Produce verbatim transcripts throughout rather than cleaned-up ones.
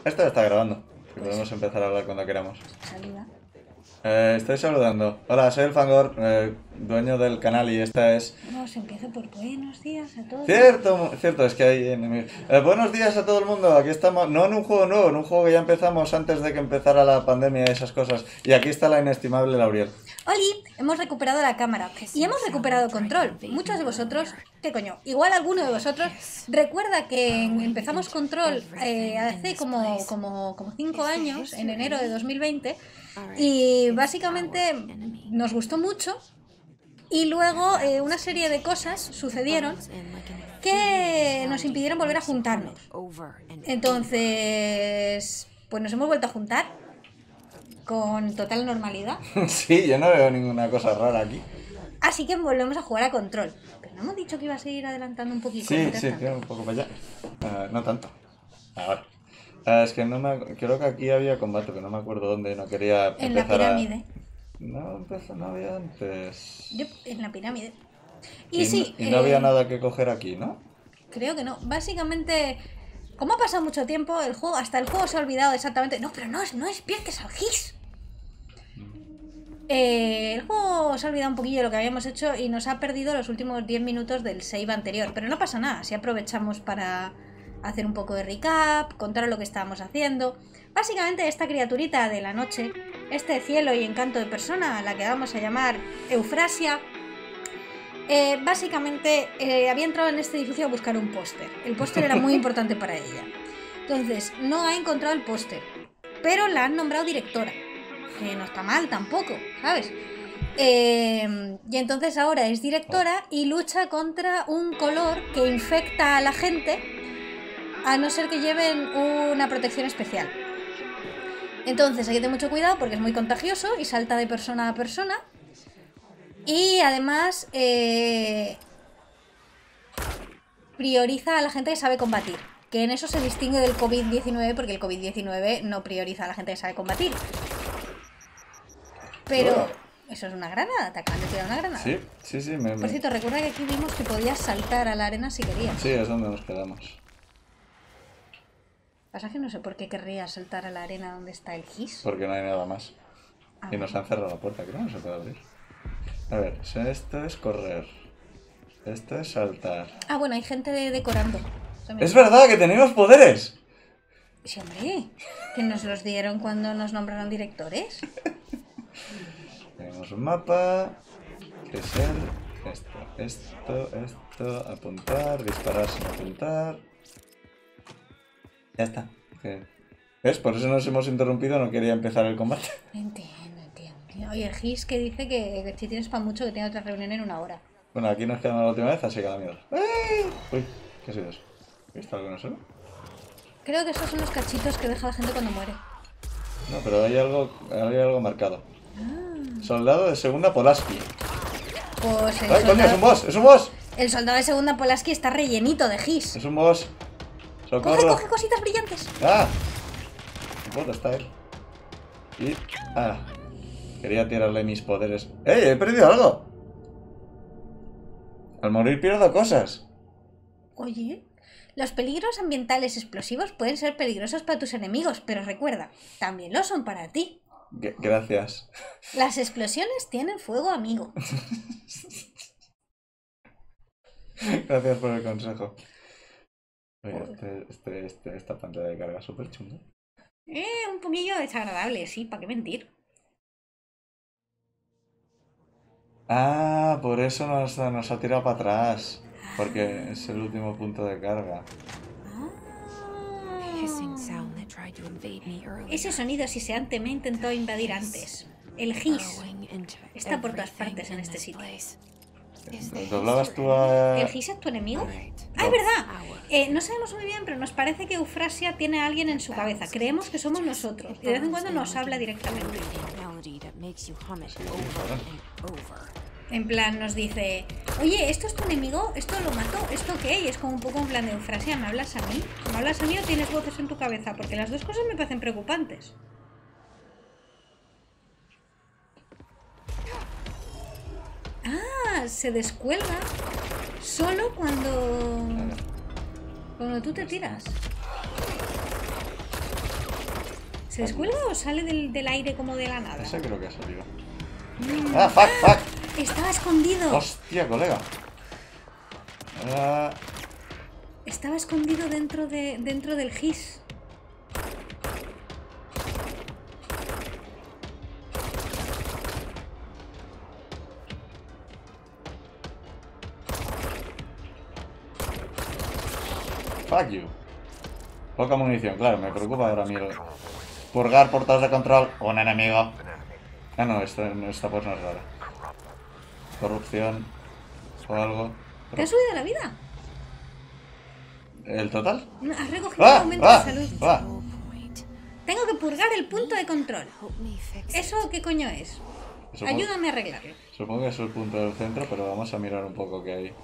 Esto está grabando. Y podemos empezar a hablar cuando queramos. Saluda. Eh, estoy saludando. Hola, soy el Fangor, eh, dueño del canal y esta es... No, se empieza por buenos días a todos. Cierto, cierto, es que hay enemigos. Eh, buenos días a todo el mundo, aquí estamos, no en un juego nuevo, en un juego que ya empezamos antes de que empezara la pandemia y esas cosas. Y aquí está la inestimable Lauriel. Oli, hemos recuperado la cámara y hemos recuperado Control. Muchos de vosotros, ¿qué coño? Igual alguno de vosotros recuerda que empezamos Control eh, hace como, como, como cinco años, en enero de dos mil veinte, y básicamente nos gustó mucho. Y luego eh, una serie de cosas sucedieron que nos impidieron volver a juntarnos. Entonces, pues nos hemos vuelto a juntar con total normalidad. Sí, yo no veo ninguna cosa rara aquí. Así que volvemos a jugar a Control. Pero no hemos dicho que iba a seguir adelantando un poquito. Sí, sí, tira un poco para allá. Uh, no tanto. Ahora. Uh, es que no me... Creo que aquí había combate, pero no me acuerdo dónde. No quería en la pirámide. A... No, empezó, no había antes. Yep, en la pirámide. Y, y sí. No, y no eh... había nada que coger aquí, ¿no? Creo que no. Básicamente, como ha pasado mucho tiempo, el juego, hasta el juego se ha olvidado exactamente. No, pero no es, no es pierdes al Gis. Eh, el juego se ha olvidado un poquillo de lo que habíamos hecho y nos ha perdido los últimos diez minutos del save anterior. Pero no pasa nada, si aprovechamos para hacer un poco de recap, contar lo que estábamos haciendo. Básicamente esta criaturita de la noche, este cielo y encanto de persona, a la que vamos a llamar Eufrasia, eh, básicamente eh, había entrado en este edificio a buscar un póster. El póster era muy importante para ella. Entonces, no ha encontrado el póster, pero la han nombrado directora, que no está mal tampoco, ¿sabes? Eh, y entonces ahora es directora y lucha contra un color que infecta a la gente, a no ser que lleven una protección especial. Entonces hay que tener mucho cuidado porque es muy contagioso y salta de persona a persona. Y además eh, prioriza a la gente que sabe combatir. Que en eso se distingue del COVID diecinueve, porque el COVID diecinueve no prioriza a la gente que sabe combatir. Pero... Oh. Eso es una granada, te acaban de tirar una granada. Sí, sí, sí. Me, Por cierto, me... recuerda que aquí vimos que podías saltar a la arena si querías. Sí, es donde nos quedamos. Pasa que no sé por qué querrías saltar a la arena donde está el Gis. Porque no hay nada más. Ah. Y nos han cerrado la puerta, creo que no se puede abrir. A ver, esto es correr. Esto es saltar. Ah, bueno, hay gente de decorando. También. ¡Es verdad que tenemos poderes! Sí, hombre. Que nos los dieron cuando nos nombraron directores. Tenemos un mapa. Que es el... Esto, esto, esto. Apuntar, disparar sin apuntar. Ya está. ¿Ves? Por eso nos hemos interrumpido, no quería empezar el combate. Entiendo, entiendo. Oye, el Gis que dice que, que si tienes para mucho que tiene otra reunión en una hora. Bueno, aquí nos quedamos la última vez, así que a la mierda. Uy, ¿qué ha sido eso? ¿He visto algo que no sé? Creo que esos son los cachitos que deja la gente cuando muere. No, pero hay algo, hay algo marcado. Ah. Soldado de segunda Polaski. Pues el ¡Ay, soldado... coño, es un boss! ¡Es un boss! El soldado de segunda Polaski está rellenito de Gis. Es un boss. ¡Socorro! Coge, coge cositas brillantes. ¡Ah! ¿Dónde está él? Y... ¡Ah! Quería tirarle mis poderes. ¡Ey! ¡He perdido algo! Al morir pierdo cosas. Oye, los peligros ambientales explosivos pueden ser peligrosos para tus enemigos, pero recuerda, también lo son para ti. G- gracias. Las explosiones tienen fuego, amigo. Gracias por el consejo. Oye, este, este, este, esta pantalla de carga es súper chunga. Eh, un poquillo desagradable, sí, ¿para qué mentir? Ah, por eso nos, nos ha tirado para atrás. Porque es el último punto de carga. Ah. Ese sonido siseante me ha intentado invadir antes. El Gis está por todas partes en este sitio. ¿Doblabas tú a...? ¿El Gis es tu enemigo? ¡Ah, es verdad! Eh, no sabemos muy bien, pero nos parece que Eufrasia tiene a alguien en su cabeza. Creemos que somos nosotros. Y de vez en cuando nos habla directamente. En plan, nos dice... Oye, ¿esto es tu enemigo? ¿Esto lo mato? ¿Esto qué? Y es como un poco en plan de Eufrasia, ¿me hablas a mí? ¿Me hablas a mí o tienes voces en tu cabeza? Porque las dos cosas me parecen preocupantes. Ah, se descuelga solo cuando... Cuando tú te tiras. ¿Se descuelga o sale del, del aire como de la nada? Ese creo que ha salido. ¡Ah, fuck, fuck! Estaba escondido. ¡Hostia, colega! Ah, Estaba escondido dentro de dentro del gis. fuck you. Poca munición, claro, me preocupa ahora mismo. Purgar portados de control. Un enemigo. Ah, no, esta, esta pues no es rara. Corrupción. O algo. ¿Te has subido la vida? ¿El total? No, has recogido ¡Ah! un aumento ¡Ah! de salud. ¡Ah! Tengo que purgar el punto de control. ¿Eso qué coño es? Supongo, Ayúdame a arreglarlo. supongo que es el punto del centro, pero vamos a mirar un poco qué hay.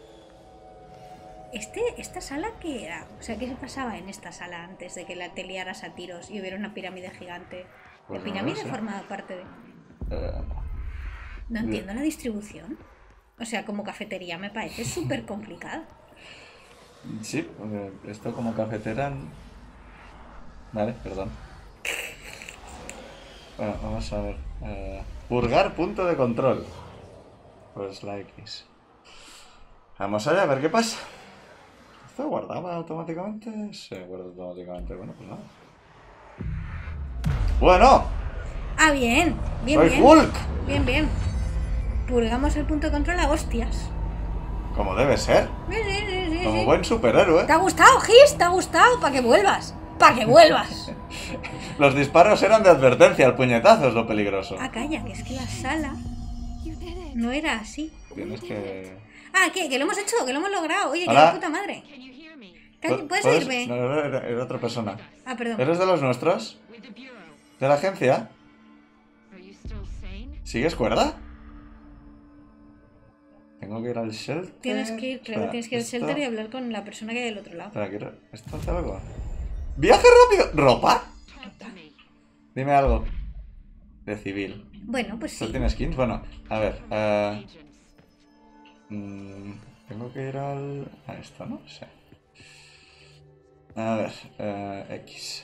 Este, ¿Esta sala qué era? O sea, ¿qué se pasaba en esta sala antes de que la te liaras a tiros y hubiera una pirámide gigante? Pues ¿La no pirámide lo sé. formaba parte de...? Eh, No entiendo la distribución. O sea, como cafetería me parece súper complicado. sí, eh, esto como cafetera... Vale, perdón. Bueno, vamos a ver. Eh, purgar punto de control. Pues la X. Vamos allá a ver qué pasa. ¿Esto guardaba automáticamente? Sí, guarda automáticamente. Bueno, pues nada. ¡Bueno! Ah, bien. Bien, ¡Soy bien. Hulk! Bien, bien. Purgamos el punto de control a hostias. Como debe ser. Sí, sí, sí, sí, Como sí. buen superhéroe. ¿Te ha gustado, Gis? ¿Te ha gustado? ¿Para que vuelvas? ¡Para que vuelvas! Los disparos eran de advertencia, el puñetazo es lo peligroso. Ah, calla, que es que la sala no era así. Tienes que... Ah, ¿qué? Que lo hemos hecho, que lo hemos logrado. Oye, que Hola. de puta madre. Calla, ¿puedes oírme? No, no, era, era otra persona. Ah, perdón. ¿Eres de los nuestros? ¿De la agencia? ¿Sigues cuerda? Tengo que ir al shelter. Tienes que ir, creo que Espera, tienes que ir al esto- shelter y hablar con la persona que hay del otro lado. Espera, quiero... ¿Esto hace algo? ¡Viaje rápido! ¿Ropa? Dime algo. De civil. Bueno, pues ¿Tú sí. tienes skins? Bueno, a ver. eh, mm, tengo que ir al... a esto, ¿no? Sí. A ver. eh, X.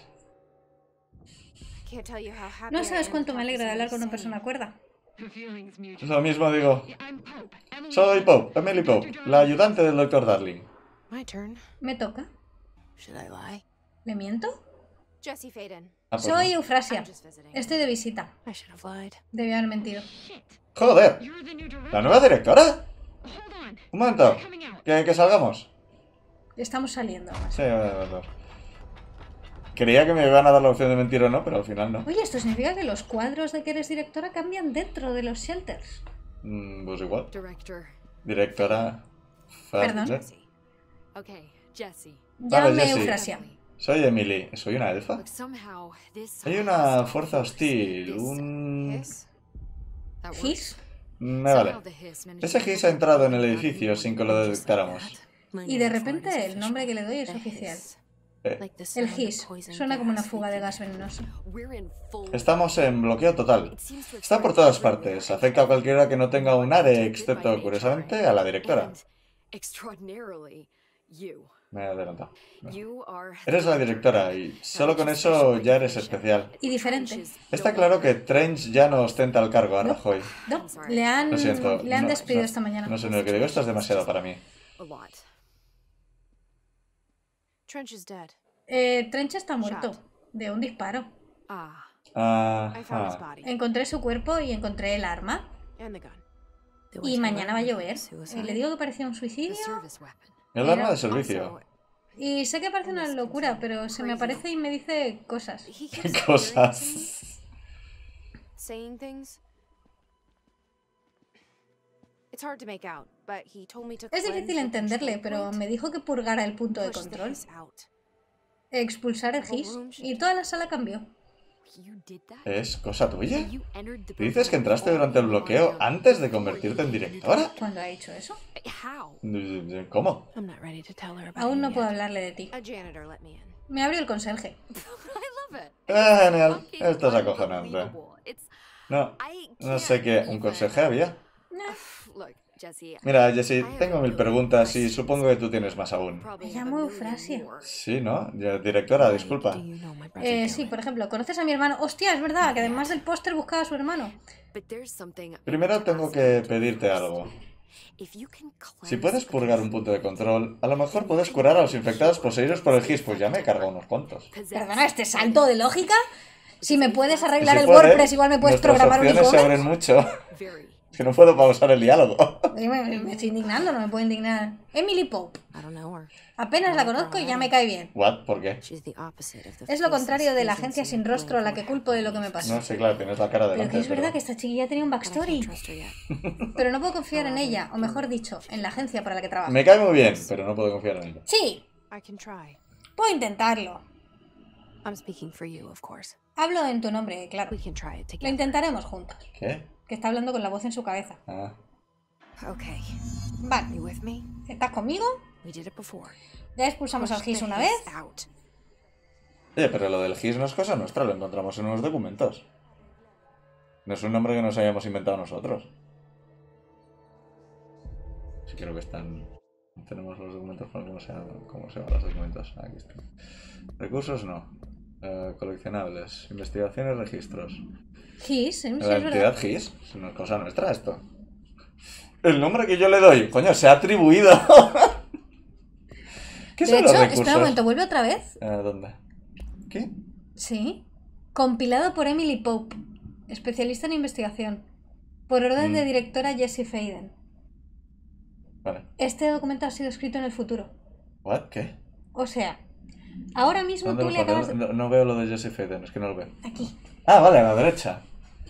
No sabes cuánto me alegra de hablar con una persona cuerda. Lo mismo digo. Soy Pope, Emily Pope, la ayudante del doctor Darling. My turn. Me toca. Should I lie? ¿Le miento? Jesse Faden. Ah, pues Soy no. Eufrasia. I'm just visiting. Estoy de visita. I should have lied. Debí haber mentido. ¡Joder! ¿La nueva directora? Un momento. ¿Que, que salgamos? Estamos saliendo. además. Sí, vale, vale, vale. Creía que me iban a dar la opción de mentir o no, pero al final no. Oye, esto significa que los cuadros de que eres directora cambian dentro de los shelters. Mm, pues igual. Director. Directora... Fa- Perdón. ¿eh? Jesse. Okay, Jesse. Vale, Llámame Jessie. Eufrasia. Soy Emily. ¿Soy una elfa? Look, somehow this Hay una hostile fuerza force, hostil, this un... hiss, that works. Gis. Me vale. Somehow the hiss managed Ese to Gis ha entrado en el without edificio me sin que lo knowing, just like detectáramos. that. My Y de name for it is repente el nombre que le official. doy es The oficial. hiss. Eh, Like the El sound of Gis. poison Suena como una gas fuga de leaking gas out. venenoso. We're in full Estamos en bloqueo total. It seems to Está por todas extend partes. everywhere. Afecta a cualquiera que no tenga un ARE, Protected by excepto, nature. curiosamente, a la directora. And, extraordinarily, you. Me he adelantado. You are Eres la directora y solo con eso ya eres especial. Y diferente. Está claro que Trench ya no ostenta el cargo a Rajoy. No, le han, Lo siento. le han no, despedido no, esta mañana. No sé, no, lo que digo, esto es demasiado para mí. A lot. Trench is dead. Eh, Trench está muerto. De un disparo. Ah, Ah, I found his ah. body Encontré su cuerpo y encontré el arma. and the gun. Y mañana va a llover. Eh, le digo que parecía un The suicidio. service weapon. El arma de servicio. Also, Y sé que parece una locura, pero se me aparece y me dice cosas. he keeps appearing to me, Cosas. saying things. It's hard to make out, but he told me to Es cleanse difícil the entenderle, control pero point, me dijo que purgara el punto de push the control, hiss out. expulsar el Gis, y toda la sala cambió. You did that? ¿Es cosa tuya? You entered the ¿Dices que entraste durante el bloqueo antes de convertirte en directora? ¿Cuándo ha hecho eso? How? ¿Cómo? I'm not ready to tell her about Aún it no puedo yet. hablarle de ti. A janitor let me in. Me abrió el conserje. I love it. Ah, genial. Fucking Esto es acojonante. unbelievable. It's No, I no sé can't qué. ¿Un even- conseje había? No. Look, Jesse. Mira, Jessie, tengo mil preguntas y supongo que tú tienes más aún. Probably Me have a llamo million Eufrasia. more. Sí, ¿no? Ya, directora, disculpa. Do you know my brother Eh, sí, Dylan? por ejemplo, ¿conoces a mi hermano? Hostia, es verdad, que además del póster buscaba a su hermano. But there's something I Primero need to tengo ask que you to do pedirte first. algo. If you can Si cleanse puedes the purgar un punto de control, a lo mejor puedes curar a los infectados poseídos por el G I S, pues ya me he cargado unos cuantos. Perdona, ¿este salto de lógica? Si me puedes arreglar Si el puede, WordPress, igual me puedes nuestras programar un opciones se abren e-commerce. mucho. Very. Es que no puedo pausar el diálogo. Oye, Me, me estoy indignando, no me puedo indignar. Emily Pope. I don't know her. Apenas la conozco y ya me cae bien. ¿What? ¿Por qué? She's the opposite of the Es lo faceless contrario de la agency agencia sin I rostro a la blame que for culpo de lo que me what pasó. No, sí, claro, tienes la cara Pero delante. que es verdad pero- que esta chiquilla tenía un happened. But I backstory. can't trust her yet. Pero no puedo confiar en ella, o mejor dicho, en la agencia para la que trabaja. Me cae muy bien, pero no puedo confiar en ella. Sí, I can try. puedo intentarlo. I'm speaking for you, of course. Hablo en tu nombre, claro. We can try it Lo together. intentaremos juntos. ¿Qué? Que está hablando con la voz en su cabeza. Ah. Okay. Vale, You with me? ¿estás conmigo? We did it before. Ya expulsamos al Push G I S the una hiss vez. out. Oye, pero lo del G I S no es cosa nuestra, lo encontramos en unos documentos. No es un nombre que nos hayamos inventado nosotros. Sí, creo que están... Tenemos los documentos para cómo se llaman, cómo se llaman los documentos. Aquí están. Recursos no. Eh, coleccionables. Investigaciones, registros. G I S, ¿eh? Sí, La es entidad verdad. G I S. Es una cosa nuestra esto. El nombre que yo le doy, coño, se ha atribuido. ¿Qué De son los hecho, recursos? espera un momento, ¿vuelve otra vez? Eh, ¿Dónde? ¿Qué? Sí. Compilado por Emily Pope, especialista en investigación. Por orden Mm. de directora Jessie Faden. Vale. Este documento ha sido escrito en el futuro. ¿What? ¿Qué? O sea, ahora mismo ¿Dónde tú lo le pone? acabas de... No, no veo lo de Jesse Faden, es que no lo veo. Aquí. Ah, vale, a la derecha.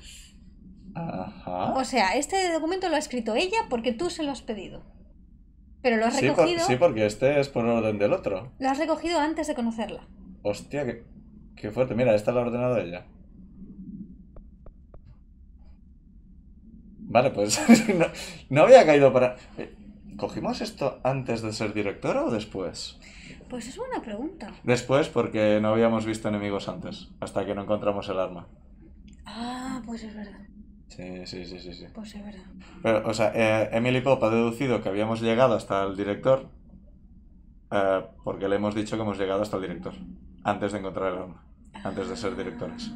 Ajá. O sea, este documento lo ha escrito ella porque tú se lo has pedido. Pero lo has Sí, por- recogido, sí, porque este es por orden del otro. lo has recogido antes de conocerla. Hostia, qué, qué fuerte. Mira, esta la ha ordenado ella. Vale, pues no, no había caído para... Eh, ¿Cogimos esto antes de ser directora o después? Pues es buena pregunta. Después, porque no habíamos visto enemigos antes, hasta que no encontramos el arma. Ah, pues es verdad. Sí, sí, sí, sí, sí. Pues es verdad. Pero, o sea, eh, Emily Pope ha deducido que habíamos llegado hasta el director eh, porque le hemos dicho que hemos llegado hasta el director antes de encontrar el arma, antes de ser directores.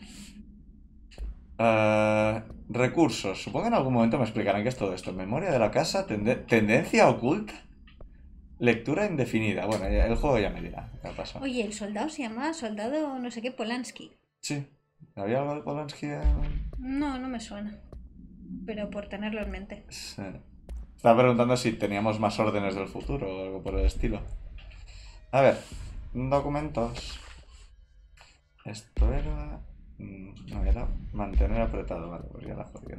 Eh, recursos. Supongo que en algún momento me explicarán qué es todo esto. Memoria de la casa, tende- tendencia oculta, lectura indefinida. Bueno, ya- el juego ya me dirá qué ha pasado. Oye, el soldado se llama soldado no sé qué Polanski. Sí. ¿Había algo de Polanski? en- No, no me suena. Pero por tenerlo en mente. Sí. Estaba preguntando si teníamos más órdenes del futuro o algo por el estilo. A ver, documentos. Esto era... mm, No, era mantener apretado. Vale, pues ya la jodí.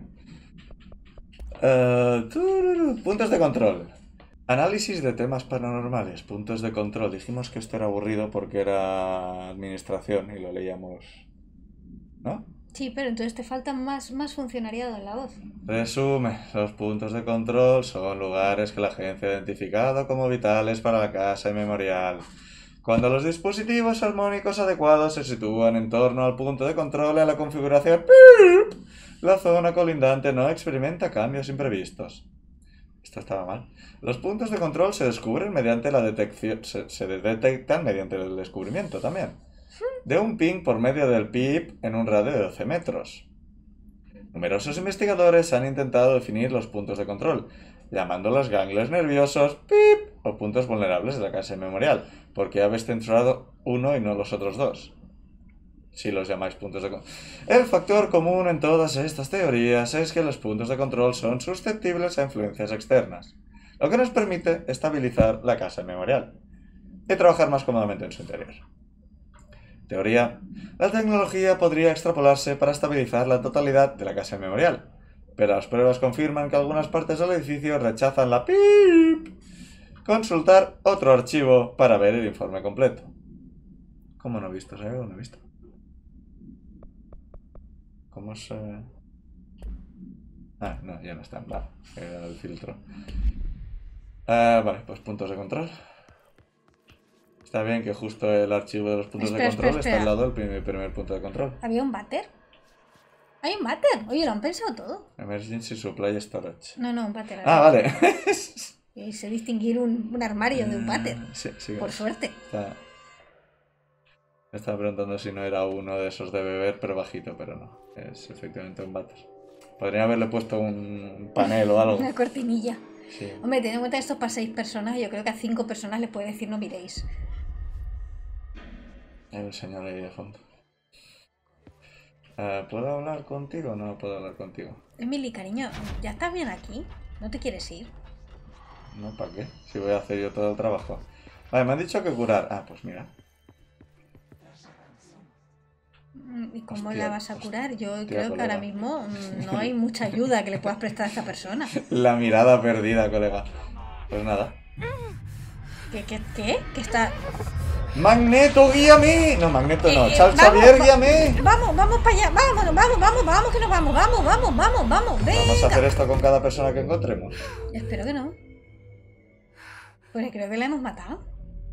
Eh, tururú, puntos de control. Análisis de temas paranormales. Puntos de control. Dijimos que esto era aburrido porque era administración y lo leíamos... ¿No? Sí, pero entonces te falta más, más funcionariado en la voz. Resume, los puntos de control son lugares que la agencia ha identificado como vitales para la casa y memorial. Cuando los dispositivos armónicos adecuados se sitúan en torno al punto de control en la configuración, ¡pip!, la zona colindante no experimenta cambios imprevistos. Esto estaba mal. Los puntos de control se descubren mediante la detección, se, se detectan mediante el descubrimiento también de un ping por medio del pip en un radio de doce metros. Numerosos investigadores han intentado definir los puntos de control, llamándolos ganglios nerviosos, pip, o puntos vulnerables de la casa memorial, porque habéis censurado uno y no los otros dos. Si los llamáis puntos de control. El factor común en todas estas teorías es que los puntos de control son susceptibles a influencias externas, lo que nos permite estabilizar la casa memorial y trabajar más cómodamente en su interior. Teoría. La tecnología podría extrapolarse para estabilizar la totalidad de la casa memorial, pero las pruebas confirman que algunas partes del edificio rechazan la pip. Consultar otro archivo para ver el informe completo. ¿Cómo no he visto? ¿Sabes algo? No he visto. ¿Cómo se...? Ah, no, ya no está. Vale, era el filtro. Ah, vale, pues puntos de control. Está bien que justo el archivo de los puntos Espera, de control espera, está al espera. lado del primer, primer punto de control. ¿Había un váter? Hay un váter. Oye, lo han pensado todo. Emergency Supply Storage. No, no, un váter. Ah, vale. Y sé distinguir un, un armario de un váter. Sí, sí. Por suerte. Está... Me estaba preguntando si no era uno de esos de beber, pero bajito, pero no. Es efectivamente un váter. Podría haberle puesto un panel o algo. Una cortinilla. Sí. Hombre, teniendo en cuenta que esto es para seis personas, yo creo que a cinco personas les puede decir no miréis. Hay un señor ahí de fondo. Uh, ¿Puedo hablar contigo o no puedo hablar contigo? Emily, cariño, ¿ya estás bien aquí? ¿No te quieres ir? No, ¿para qué? Si voy a hacer yo todo el trabajo. Vale, me han dicho que curar. Ah, pues mira. ¿Y cómo Hostia, la vas a curar? Yo hostia, creo que colega. ahora mismo mm, no hay mucha ayuda que le puedas prestar a esta persona. La mirada perdida, colega. Pues nada. ¿Qué? ¿Qué? ¿Qué? ¿Qué está...? ¡Magneto, guíame! No, Magneto no. Eh, ¡Chal vamos, Xavier, va- guíame! Vamos, vamos para allá, vámonos, vamos, vamos, vamos, que nos vamos, vamos, vamos, vamos, vamos, venga. Vamos a hacer esto con cada persona que encontremos. Espero que no. Pues creo que la hemos matado.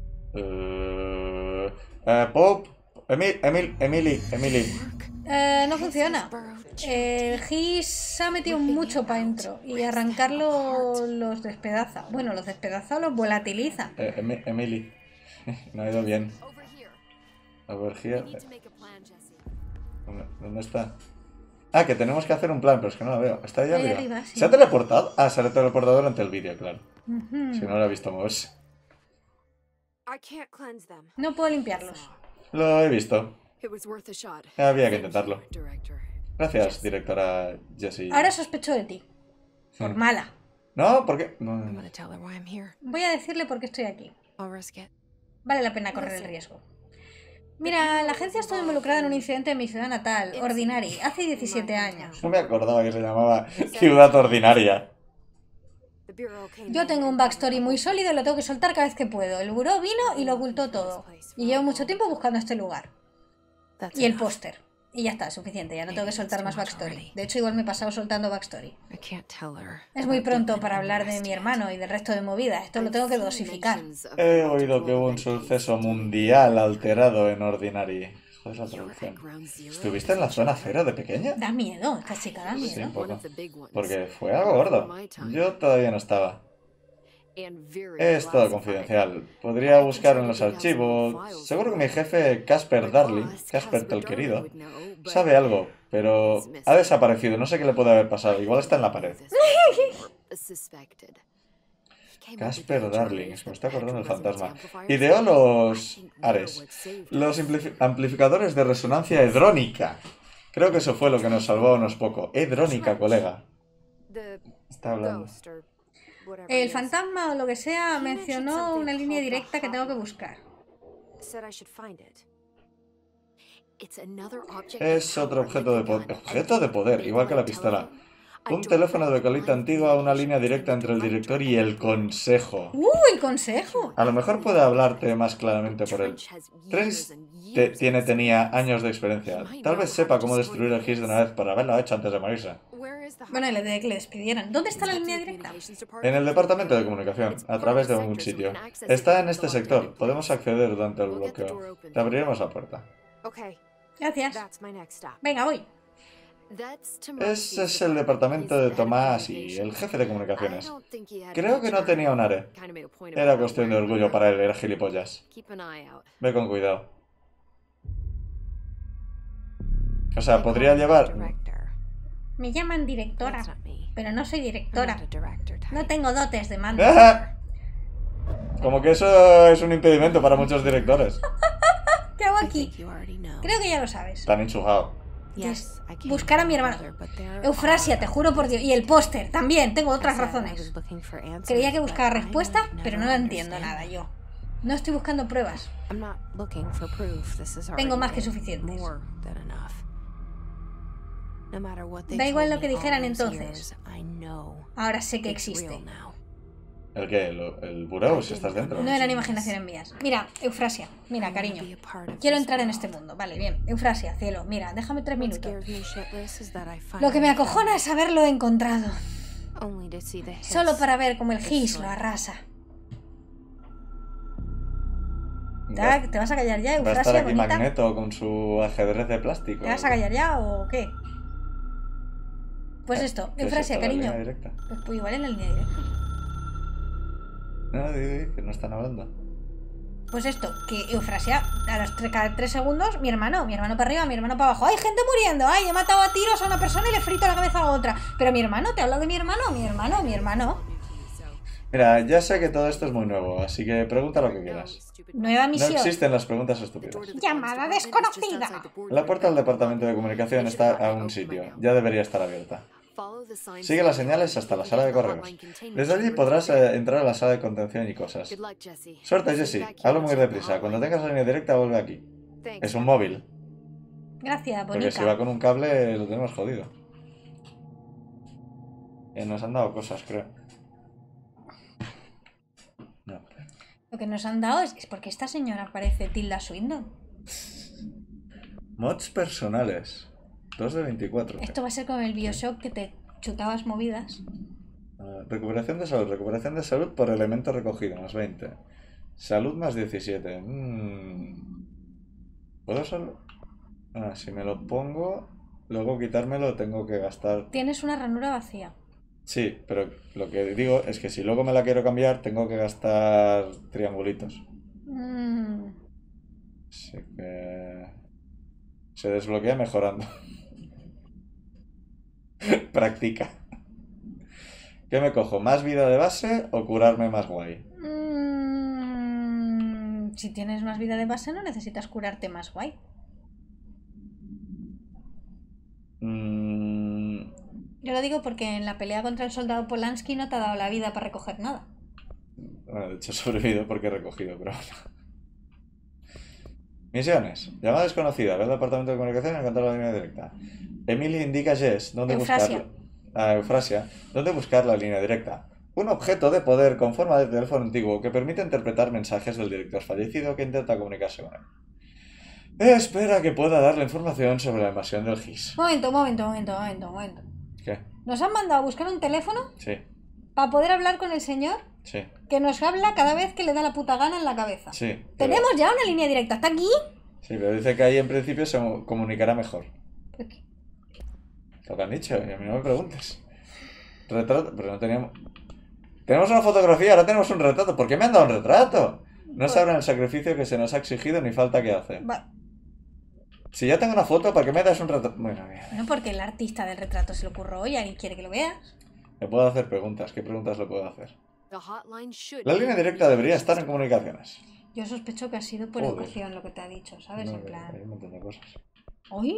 Eh, eh, Pop. Emil, Emil, Emily, Emily. Eh, no funciona. El Gis se ha metido mucho para adentro y arrancarlo los despedaza. Bueno, los despedaza o los volatiliza. Eh, Emi- Emily. No ha ido bien. Over here. ¿Dónde, dónde está? Ah, que tenemos que hacer un plan, pero es que no la veo. ¿Está ahí Ahí arriba? arriba, sí. ¿Se ha teleportado? Ah, se ha teleportado durante el vídeo, claro. Ujú. Si no lo he visto moverse. I can't cleanse them. No puedo limpiarlos. Lo he visto. It was worth a shot. Había que Thank intentarlo. you, Director. Gracias, directora Jessie. Ahora sospecho de ti. Por mala. No, ¿por qué? I'm No. gonna tell her why I'm here. Voy a decirle por qué estoy aquí. I'll risk it. Vale la pena correr el riesgo. Mira, la agencia estuvo involucrada en un incidente en mi ciudad natal, Ordinary, hace diecisiete años. No me acordaba que se llamaba Ciudad Ordinaria. The Bureau came Yo in tengo un backstory muy sólido y lo tengo que soltar cada vez que puedo. El buró vino y lo ocultó todo. Y llevo mucho tiempo buscando este lugar. That's Y el enough. póster. Y ya está, suficiente, ya no tengo que soltar más backstory. De hecho, igual me he pasado soltando backstory. I can't tell her. Es muy about pronto Dylan para and hablar the de rest mi yet. hermano y del resto de movidas. Esto lo tengo que dosificar. He oído que hubo un suceso mundial alterado en Ordinary. Joder, la traducción. ¿Estuviste en la zona cero de pequeña? Da miedo, esta chica da Sí, miedo. un poco. Porque fue algo gordo. Yo todavía no estaba. Es todo confidencial. Podría buscar en los archivos. Seguro que mi jefe, Casper Darling, Casper el querido, sabe algo, pero ha desaparecido. No sé qué le puede haber pasado. Igual está en la pared. Casper Darling, se me está acordando el fantasma. Ideó los Ares, los amplifi- amplificadores de resonancia hedrónica. Creo que eso fue lo que nos salvó unos poco. Hedrónica, colega. Está hablando. El fantasma o lo que sea mencionó una línea directa que tengo que buscar. Es otro objeto de poder. Objeto de poder, igual que la pistola. Un teléfono de colita antigua, una línea directa entre el director y el consejo. ¡Uh, el consejo! A lo mejor puede hablarte más claramente por él. Trench te- tiene, tenía años de experiencia. Tal vez sepa cómo destruir el G I S de una vez por haberlo hecho antes de morirse. Bueno, y le de que le despidieran. ¿Dónde está la línea directa? En el departamento de comunicación, a través de un sitio. Está en este sector. Podemos acceder durante el bloqueo. Te abriremos la puerta. Okay, Gracias. that's my next stop. Venga, voy. Ese es el departamento de Tomás y el jefe de comunicaciones. Creo que no tenía un área. Era cuestión de orgullo para él, era gilipollas. Ve con cuidado. O sea, podría llevar... Me llaman directora, pero no soy directora. No tengo dotes de mando. Como que eso es un impedimento para muchos directores. ¿Qué hago aquí? Creo que ya lo sabes. Tan enchujado. Es buscar a mi hermano. Eufrasia, te juro por Dios. Y el póster, también, tengo otras razones. Creía que buscaba respuesta, pero no la entiendo nada yo. No estoy buscando pruebas. Tengo más que suficientes. Da igual lo que dijeran entonces. Ahora sé que existe. ¿El qué? ¿Lo- ¿El buró? Si estás dentro. No eran imaginaciones mías. Mira, Eufrasia, mira, cariño. Quiero entrar en este mundo. Vale, bien. Eufrasia, cielo, mira, déjame tres minutos. Lo que me acojona es haberlo encontrado. Solo para ver cómo el G I S lo arrasa. Va, ¿Te vas a callar ya, va a estar Eufrasia, aquí bonita? Magneto con su ajedrez de plástico. ¿Te vas a callar ya o qué? Pues esto, ¿Qué es Eufrasia, esto, la cariño. línea directa? Pues, pues igual en la línea directa. No, di, di, que no están hablando. Pues esto, que Eufrasia, a los tre- cada tres segundos, mi hermano, mi hermano para arriba, mi hermano para abajo. ¡Ay, gente muriendo! ¡Ay, he matado a tiros a una persona y le frito la cabeza a otra! Pero mi hermano, ¿te habla de mi hermano? Mi hermano, mi hermano. Mira, ya sé que todo esto es muy nuevo, así que pregunta lo que quieras. Nueva No misión. existen las preguntas estúpidas. Llamada desconocida. La puerta del departamento de comunicación está a un sitio. Ya debería estar abierta. Sigue las señales hasta la sala de correos. Desde allí podrás eh, entrar a la sala de contención y cosas. Suerte, Jessie. Hablo muy deprisa. Cuando tengas la línea directa, vuelve aquí. Es un móvil. Gracias, Porque si va bonita. con un cable, lo tenemos jodido. Eh, nos han dado cosas, creo. No. Lo que nos han dado es, es porque esta señora parece Tilda Swinton. Mods personales. dos de veinticuatro. Esto va a ser como el Bioshock que te chutabas movidas. Uh, recuperación de salud. Recuperación de salud por elemento recogido, más veinte. Salud más diecisiete. Mm. ¿Puedo solo? Ah, si me lo pongo, luego quitármelo tengo que gastar. Tienes una ranura vacía. Sí, pero lo que digo es que si luego me la quiero cambiar, tengo que gastar triangulitos. Mm. Así que... Se desbloquea mejorando. Practica. ¿Qué me cojo? ¿Más vida de base o curarme más guay? Mm, si tienes más vida de base no necesitas curarte más guay. Mm, Yo lo digo porque en la pelea contra el soldado Polanski no te ha dado la vida para recoger nada. bueno, de hecho he sobrevivido porque he recogido, pero bueno. Misiones. Llamada desconocida. Ve al departamento de comunicación y encontrar la línea directa. Emily indica a Jess dónde Eufrasia. buscar... A Eufrasia. Dónde buscar la línea directa. Un objeto de poder con forma de teléfono antiguo que permite interpretar mensajes del director fallecido que intenta comunicarse con él. Espera que pueda darle información sobre la invasión del G I S. Momento, momento, momento, momento, momento. ¿Qué? Nos han mandado a buscar un teléfono Sí, para poder hablar con el señor sí, que nos habla cada vez que le da la puta gana en la cabeza. sí. pero- Tenemos ya una línea directa. ¿Está aquí? Sí, pero dice que ahí en principio se comunicará mejor. ¿Por qué? Lo que han dicho, y a mí no me preguntes. Retrato, pero no teníamos... Tenemos una fotografía, ahora tenemos un retrato. ¿Por qué me han dado un retrato? No sabrán el sacrificio que se nos ha exigido ni falta que hace. Va- Si ya tengo una foto, ¿para qué me das un retrato? Bueno, mira, Bueno, porque el artista del retrato se le ocurrió y alguien quiere que lo veas. le puedo hacer preguntas. ¿Qué preguntas le puedo hacer? La línea directa debería estar en comunicaciones. Yo sospecho que ha sido por Joder. educación lo que te ha dicho, ¿sabes? No, En hay plan... un montón de cosas. ¡Uy!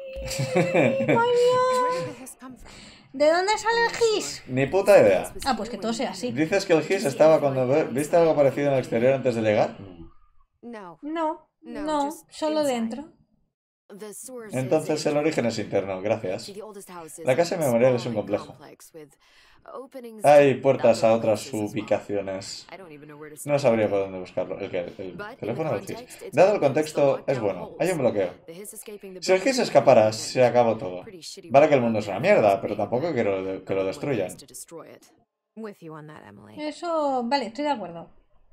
Where did this come from? ¿De dónde sale el gis? Ni puta idea. Ah, pues que todo sea así. ¿Dices que el G I S estaba cuando ve- viste algo parecido en el exterior antes de llegar? No. No, No, no, just solo inside. dentro. The source Entonces is el origen es interno, gracias. the oldest house is La casa a memorial es un sprawling complejo. complex with openings Hay to puertas a other otras places as well. ubicaciones. I don't even know where to No start. sabría por dónde buscarlo. El, que, el But in teléfono the del G I context, S. it's Dado el obvious contexto, the es lockdown bueno. holds. Hay un bloqueo. The Hiss escaping the Si el G I S building escapara, is se acabó todo. pretty shitty Vale que el way mundo es una to mierda, be, pero tampoco quiero de- que lo everyone destruyan. wants to destroy it. With you on that, Emily. Eso, vale, estoy de acuerdo.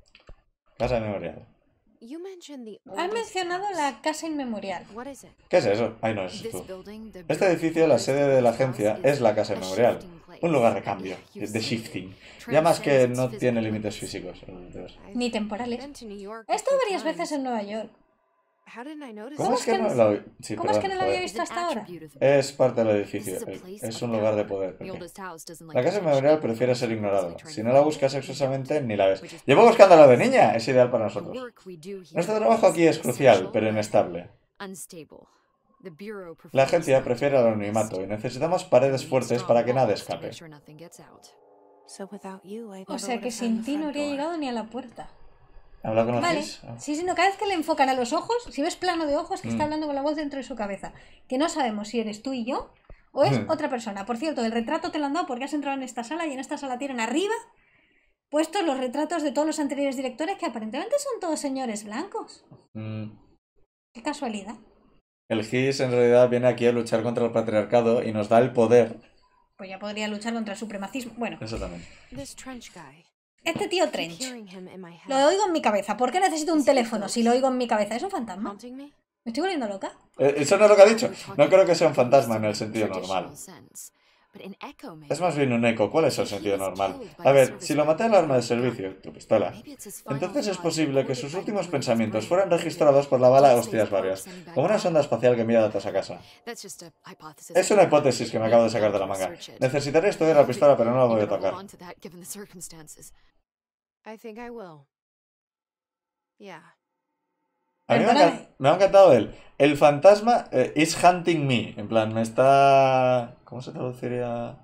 Casa memorial. You mentioned the Has oldest mencionado house. la casa inmemorial. What is it? ¿Qué es eso? Ay, no, es This tú. building, the Este edificio, la sede de la agencia, es la casa memorial. Un lugar de cambio, de shifting. Ya más que no tiene límites físicos. Ni temporales. Been to New York He a estado few varias veces times. en Nueva York. How didn't I notice ¿Cómo it? es que no lo... Sí, ¿Cómo es que perdón, no lo había joder. visto hasta ahora? Es parte del This edificio. is a place Es of un lugar de power. poder. The ¿Por qué? oldest house doesn't like La casa attention. memorial prefiere ser We're ignorado. constantly Si trying no to la find buscas it, expresamente, ni la ves. which is Llevo why buscándola de niña. Es ideal para the nosotros. work we do here Nuestro trabajo aquí es is crucial, essential, pero but inestable. unstable. The Bureau prefers La agencia not to prefiere el be anonimato y honest. necesitamos paredes We need fuertes strong para que nada walls to escape. make sure nothing gets out. So without you, I O never sea would que have sin found the ti no front habría door. llegado ni a la puerta. ¿Habla con Vale. Ortiz? Ah. Sí, sí, no, cada vez que le enfocan a los ojos, si ves plano de ojos, que está Mm. hablando con la voz dentro de su cabeza. Que no sabemos si eres tú y yo o es Mm. otra persona. Por cierto, el retrato te lo han dado porque has entrado en esta sala y en esta sala tienen arriba puestos los retratos de todos los anteriores directores que aparentemente son todos señores blancos. Mm. Qué casualidad. El G I S en realidad viene aquí a luchar contra el patriarcado y nos da el poder. Pues ya podría luchar contra el supremacismo. Bueno, Eso también. This Trench guy. este tío I keep Trench. hearing him in my Lo head. oigo en mi cabeza. ¿Por qué necesito un teléfono si lo oigo en mi cabeza? ¿Es un fantasma? Haunting me? ¿Me estoy volviendo loca? Eh, Eso no es lo que ha dicho. No creo que sea un fantasma en el sentido normal. But an echo, maybe. Es más bien un eco. ¿Cuál es el sentido normal? A ver, si lo maté al arma de servicio, tu pistola, Maybe it's his final entonces es thought posible que recorded sus by últimos Bruno's pensamientos brain. fueran registrados por la bala de hostias varias, como una sonda espacial que envía datos a casa. That's just a hypothesis. Es una hipótesis que me acabo de sacar de la manga. Necesitaré estudiar la pistola, pero no la voy a You better hold tocar. on to that, given the circumstances. I think I will. Yeah. A mí me ha, Perdóname. encan- me ha encantado él. El fantasma eh, is hunting me. En plan, me está... ¿Cómo se traduciría?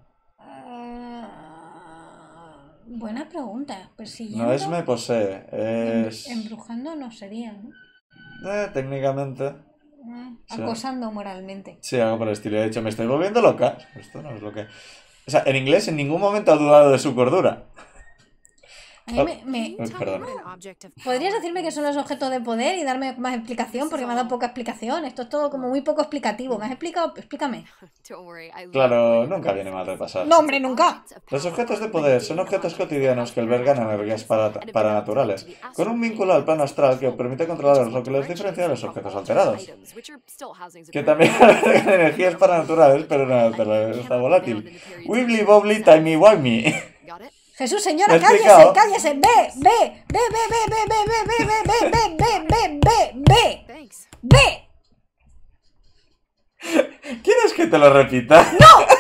Ah, buena pregunta. Persiguiendo. No es me posee, es... Embrujando no sería, ¿no? Eh, técnicamente... Ah, Sí. acosando moralmente. Sí, algo por el estilo. He dicho, me estoy volviendo loca. Esto no es lo que... O sea, en inglés en ningún momento ha dudado de su cordura. A mí me, me- Uy, perdón. What an object of ¿Podrías power decirme que is. son los objetos de poder y darme más explicación? Porque me ha dado poca explicación. Esto es todo como muy poco explicativo. ¿Me has explicado? Explícame. Don't worry, I love Claro, Bruno. nunca viene mal repasar. No, hombre, nunca. Los objetos de poder son objetos cotidianos que albergan energías para- paranaturales, con un vínculo al plano astral que permite controlar lo que los diferencia de los objetos alterados, que también albergan energías paranaturales, pero no naturaleza volátil. Wibbly wobbly timey wimey. Got it? Jesús, señora, ¿Me he cállese, explicado? cállese. Ve, ve, ve, ve, ve, ve, ve, ve, ve, ve, ve, ve, ve, ve, ve, Thanks. ve. ¿Quieres que te lo repita?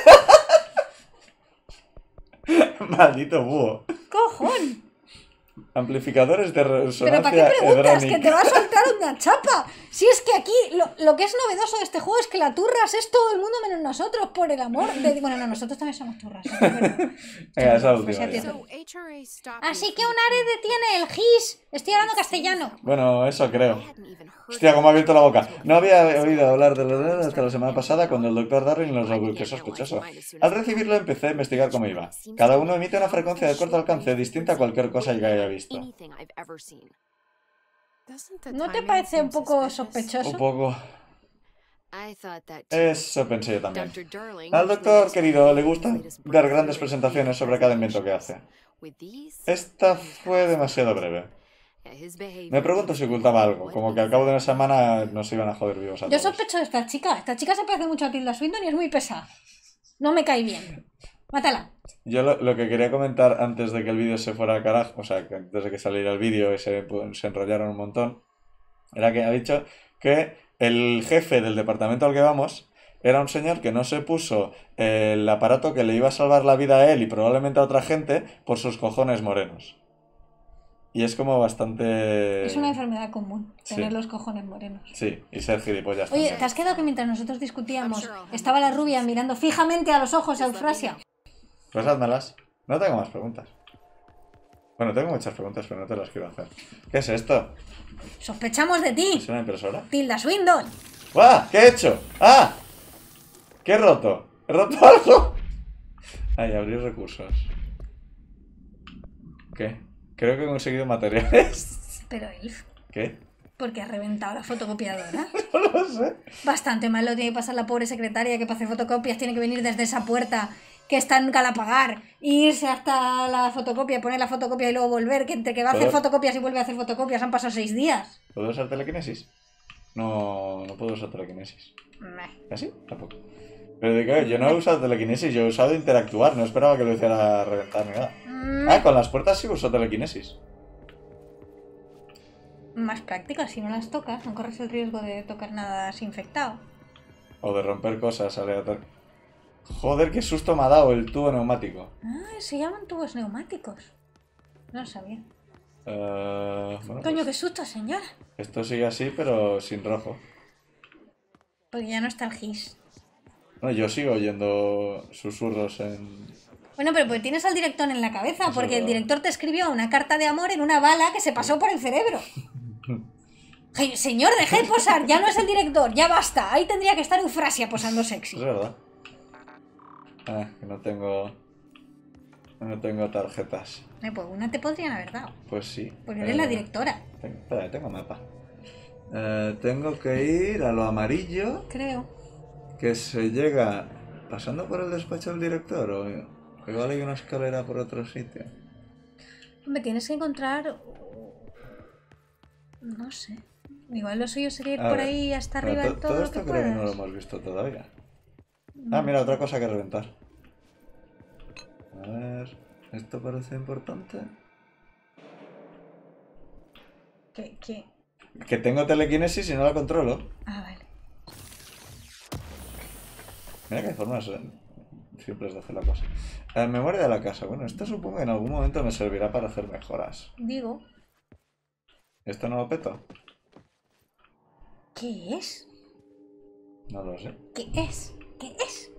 ¡No! Maldito búho. Cojón. Amplificadores de ¿Pero para qué resonancia preguntas? Que hedrónica. te va a soltar una chapa. Si es que aquí lo, lo que es novedoso de este juego es que la turras es todo el mundo menos nosotros, por el amor de... Bueno, no, nosotros también somos turras. ¿eh? Pero- Venga, esa Pues última ya ya. te- So H R A stopped me Así que from un área detiene el gis. Estoy hablando castellano. Bueno, eso creo. I hadn't even heard Hostia, of cómo ha abierto la boca. it. No había oído hablar de los dedos hasta la semana pasada cuando el doctor Darwin los ocultó sospechoso. Al recibirlo empecé a investigar cómo iba. Cada uno emite una frecuencia de corto alcance distinta a cualquier cosa que haya visto. Anything I've ever seen. Doesn't the ¿No te timing parece seem un poco suspicious? sospechoso? Un poco... I thought that too. Eso pensé yo también. Doctor Darling Al usually doctor likes querido to le have gusta his latest dar breakthrough grandes in presentaciones sobre cada invento que hace. With these, Esta fue demasiado breve. yeah, his behavior Me pregunto si ocultaba algo, como que al cabo de una semana nos iban a joder vivos a Yo todos. sospecho de esta chica. Esta chica se parece mucho a Tilda Swinton y es muy pesada. No me cae bien. Mátala. Yo lo, lo que quería comentar antes de que el vídeo se fuera al carajo, o sea, que antes de que saliera el vídeo y se, se enrollaron un montón, era que ha dicho que el jefe del departamento al que vamos era un señor que no se puso el aparato que le iba a salvar la vida a él y probablemente a otra gente por sus cojones morenos. Y es como bastante... Es una enfermedad común, Sí. tener los cojones morenos. Sí, y ser gilipollas Oye, también. ¿te has quedado que mientras nosotros discutíamos estaba la rubia mirando fijamente a los ojos a Eufrasia? Pues házmelas. No tengo más preguntas. Bueno, tengo muchas preguntas, pero no te las quiero hacer. ¿Qué es esto? Sospechamos de ti, ¿Es una impresora? Tilda Swinton. ¡Ah! ¿Qué he hecho? ¡Ah! ¿Qué he roto? ¿He roto algo? Ay, abrir recursos. ¿Qué? Creo que he conseguido materiales. Pero Elf, ¿Qué? ¿por qué has reventado la fotocopiadora? No lo sé. Bastante mal lo tiene que pasar la pobre secretaria que para hacer fotocopias tiene que venir desde esa puerta que está en Galapagar e irse hasta la fotocopia, poner la fotocopia y luego volver, que entre que va a hacer ¿Puedo? fotocopias y vuelve a hacer fotocopias han pasado seis días. ¿Puedo usar telequinesis? No, no puedo usar telequinesis. Meh. ¿Así? Tampoco. Pero de qué, yo no he usado telequinesis, yo he usado interactuar, no esperaba que lo hiciera reventar ni nada. Mm, Ah, con las puertas sí uso telequinesis. Más práctica, si no las tocas, no corres el riesgo de tocar nada desinfectado. O de romper cosas aleatorias. Joder, qué susto me ha dado el tubo neumático. Ah, se llaman tubos neumáticos. No lo sabía. Eh, bueno, Coño, qué pues, susto, señora. esto sigue así, pero sin rojo. Porque ya no está el gis. Bueno, yo sigo oyendo susurros en... Bueno, pero pues tienes al director en la cabeza, Eso porque es el verdad. director te escribió una carta de amor en una bala que se pasó por el cerebro. Ay, señor, deje de posar, ya no es el director, ya basta. Ahí tendría que estar Eufrasia posando Es sexy. verdad. Ah, que no tengo... No tengo tarjetas. Eh, pues una te podrían haber dado, Pues sí. porque eres Eh, la directora, Tengo, espera, tengo mapa. Eh, tengo que ir a lo amarillo, creo. que se llega pasando por el despacho del director, o igual hay una escalera por otro sitio. Me tienes que encontrar... No sé. Igual lo suyo sería ir A por ver, ahí hasta Pero arriba to- en todo, todo lo esto que creo que no lo puedas. hemos visto todavía. Ah, mira, otra cosa que reventar. A ver... ¿Esto parece importante? ¿Qué? ¿Qué? Que tengo telequinesis y no la controlo. Ah, vale. Mira que hay formas eh, simples de hacer la cosa. Eh, memoria de la casa. Bueno, esto supongo que en algún momento me servirá para hacer mejoras. Digo, ¿Esto no lo peto? ¿qué es? No lo sé. ¿Qué es? ¿Qué es?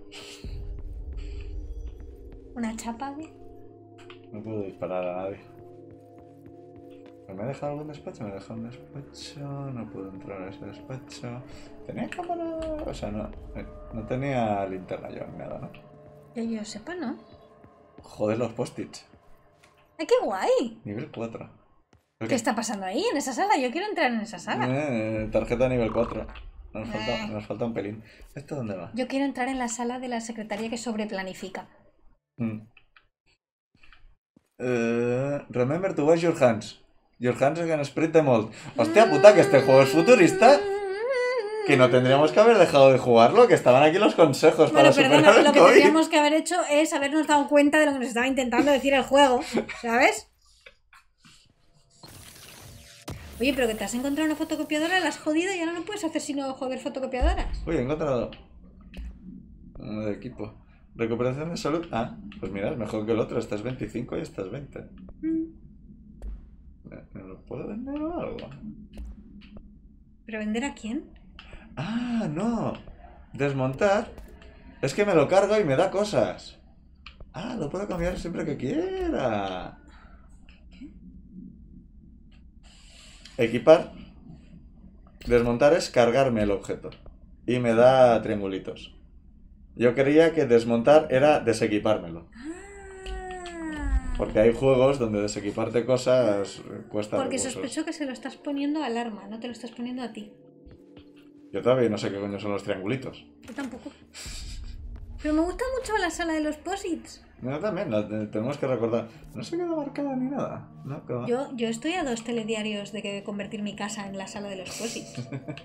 ¿Una chapa de...? No puedo disparar a nadie. ¿Me ha dejado algún despacho? Me ha dejado un despacho. No puedo entrar a ese despacho. ¿Tenía cámara? O sea, no, eh, no tenía linterna yo ni nada, ¿no? Que yo sepa, ¿no? Joder, los post-its. ¡Ay, qué guay! Nivel cuatro. ¿Qué está pasando ahí en esa sala? Yo quiero entrar en esa sala. Eh, tarjeta nivel cuatro. Nos falta, Eh. nos falta un pelín. ¿Esto dónde va? Yo quiero entrar en la sala de la secretaria que sobreplanifica. Mm. Eh, remember to wash your hands. Your hands can spread the mold. Hostia puta, que este juego es futurista. Que no tendríamos que haber dejado de jugarlo, que estaban aquí los consejos Bueno, para perdona, superar el lo que COVID. tendríamos que haber hecho es habernos dado cuenta de lo que nos estaba intentando decir el juego, ¿sabes? Oye, pero que te has encontrado una fotocopiadora, la has jodido y ahora no puedes hacer sino joder fotocopiadoras. Uy, he encontrado uno de equipo. Recuperación de salud. Ah, pues mira, es mejor que el otro. Este es veinticinco y este es veinte. Mm. ¿Me, me lo puedo vender o algo? ¿Pero vender a quién? Ah, no. Desmontar. Es que me lo cargo y me da cosas. Ah, lo puedo cambiar siempre que quiera. Equipar. Desmontar es cargarme el objeto. Y me da triangulitos. Yo creía que desmontar era desequipármelo. Ah. Porque hay juegos donde desequiparte cosas cuesta Porque recursos. sospecho que se lo estás poniendo al arma, no te lo estás poniendo a ti. Yo todavía no sé qué coño son los triangulitos. Yo tampoco. Pero me gusta mucho la sala de los posits. No, también, la te- tenemos que recordar. No se queda marcada ni nada. No, ¿qué va? Yo, yo estoy a dos telediarios de que convertir mi casa en la sala de los posits.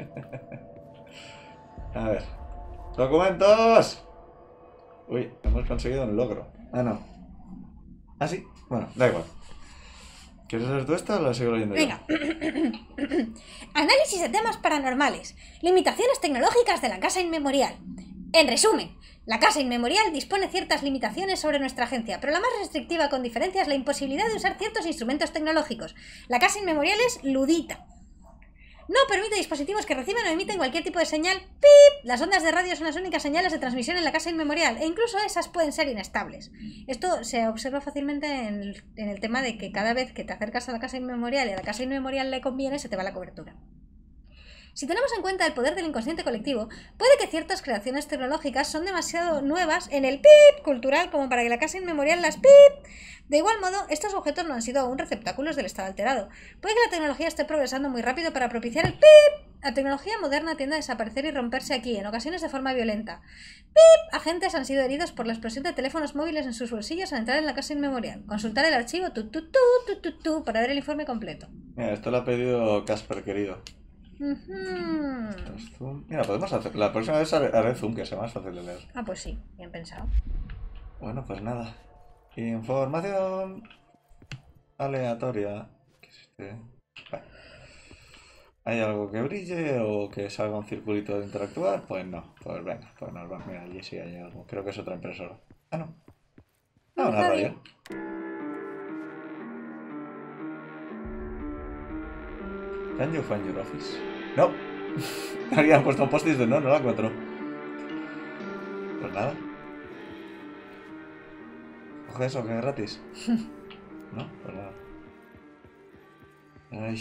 A ver. ¡Documentos! Uy, hemos conseguido un logro. Ah, no. Ah, sí. Bueno, da igual. ¿Quieres hacer tú esta o la sigo leyendo yo? Venga. Análisis de temas paranormales. Limitaciones tecnológicas de la casa inmemorial. En resumen, la casa inmemorial dispone ciertas limitaciones sobre nuestra agencia, pero la más restrictiva con diferencia es la imposibilidad de usar ciertos instrumentos tecnológicos. La casa inmemorial es ludita. No permite dispositivos que reciban o emiten cualquier tipo de señal. ¡Pip! Las ondas de radio son las únicas señales de transmisión en la casa inmemorial, e incluso esas pueden ser inestables. Esto se observa fácilmente en el, en el tema de que cada vez que te acercas a la casa inmemorial y a la casa inmemorial le conviene, se te va la cobertura. Si tenemos en cuenta el poder del inconsciente colectivo, puede que ciertas creaciones tecnológicas son demasiado nuevas en el pip cultural como para que la casa inmemorial las pip. De igual modo, estos objetos no han sido aún receptáculos del estado alterado. Puede que la tecnología esté progresando muy rápido para propiciar el pip. La tecnología moderna tiende a desaparecer y romperse aquí, en ocasiones de forma violenta. ¡Pip! Agentes han sido heridos por la explosión de teléfonos móviles en sus bolsillos al entrar en la casa inmemorial. Consultar el archivo tu, tu, tu, tu, tu, tu, para ver el informe completo. Mira, esto lo ha pedido Casper, querido. Ujú. Zoom. Mira, podemos hacer. La próxima vez haré haré zoom, que sea más fácil de leer. Ah, pues sí, bien pensado. Bueno, pues nada. Información aleatoria. ¿Qué es este? Vale. ¿Hay algo que brille o que salga un circulito de interactuar? Pues no. Pues venga, pues nos vamos. Mira, allí sí hay algo. Creo que es otra impresora. Ah, no. No, Ah, una está radio. Can you find your office? No. Habían puesto un post-it de no, no la encuentro. Pues nada. Coge eso, que es gratis. No, pues nada. Ay.